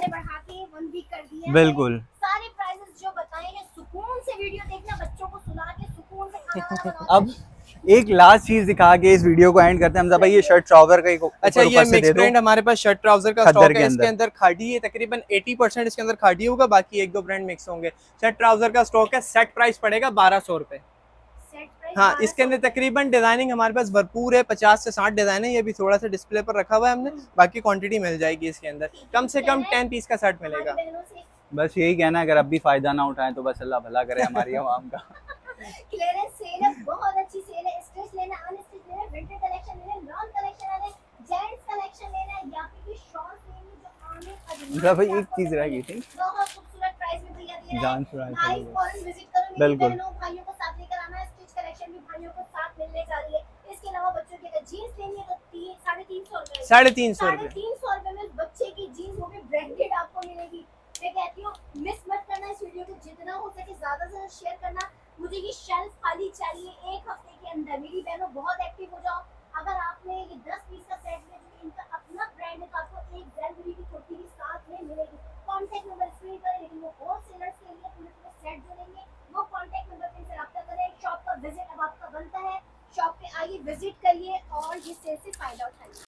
बिल्कुल सारे प्राइसेस जो बताए हैं, सुकून से वीडियो देखना, बच्चों को सुला के सुकून से खाना। अब एक लास्ट चीज दिखा के इस वीडियो को एंड करते हैं हमजा भाई। ये शर्ट ट्राउजर का अच्छा ये मिक्स ब्रांड हमारे पास शर्ट ट्राउजर का स्टॉक है। इसके अंदर खादी है, तकरीबन 80% इसके अंदर खादी होगा, बाकी 1-2 ब्रांड मिक्स होंगे। शर्ट ट्राउजर का स्टॉक है, सेट प्राइस पड़ेगा 1200 रुपए। हाँ, इसके अंदर तकरीबन डिजाइनिंग हमारे पास भरपूर है, 50 से 60 डिजाइन है। ये भी थोड़ा सा डिस्प्ले पर रखा हुआ है हमने, बाकी क्वांटिटी मिल जाएगी इसके अंदर। कम से कम 10 पीस का सेट मिलेगा। बस यही कहना है, अगर अब भी फायदा ना उठाएं तो बस अल्लाह भला करे हमारी आवाम का। क्लियरेंस सेल है, बहुत अच्छी सेल है। स्टिच लेना, अनस्टिच लेना, विंटर कलेक्शन लेना, लॉन कलेक्शन लेना, जेंट्स कलेक्शन लेना, या फिर शॉर्ट्स लेनी जो आने भाई एक चीज रह गई थी, बहुत खूबसूरत प्राइस में भैया दे रहे हैं। भाई फॉरेन विजिट करो, बिल्कुल भाइयों को साथ लेकर आना है। स्टिच कलेक्शन भी भाइयों को साथ मिलने जा रही है। इसके अलावा बच्चों की अगर जीन्स लेनी है तो 350 रुपए, 350 रुपए में बच्चे की जीन्स, वो भी ब्रांडेड आपको मिलेगी। मैं कहती हूँ मिस मत करना इस वीडियो को, जितना हो सके ज्यादा से ज्यादा शेयर करना। मुझे ये शेल्फ खाली चाहिए 1 हफ्ते के अंदर। मेरी बहनों बहुत एक्टिव हो जाओ। अगर आपने ये 10 पीस का सेट लिया, जो इनका अपना ब्रांड है, तो आपको एक जनवरी की कुर्ती भी साथ में मिलेगी। कॉन्टेक्ट नंबर स्क्रीन पर है, लेकिन वो होलसेलर्स के लिए पूरे सेट जो लेंगे वो कॉन्टेक्ट नंबर पे रब्ता करें। शॉप का विजिट अब आपका बनता है, शॉप पे आइए, विजिट करिए और ये सेल से फायदा उठाइए।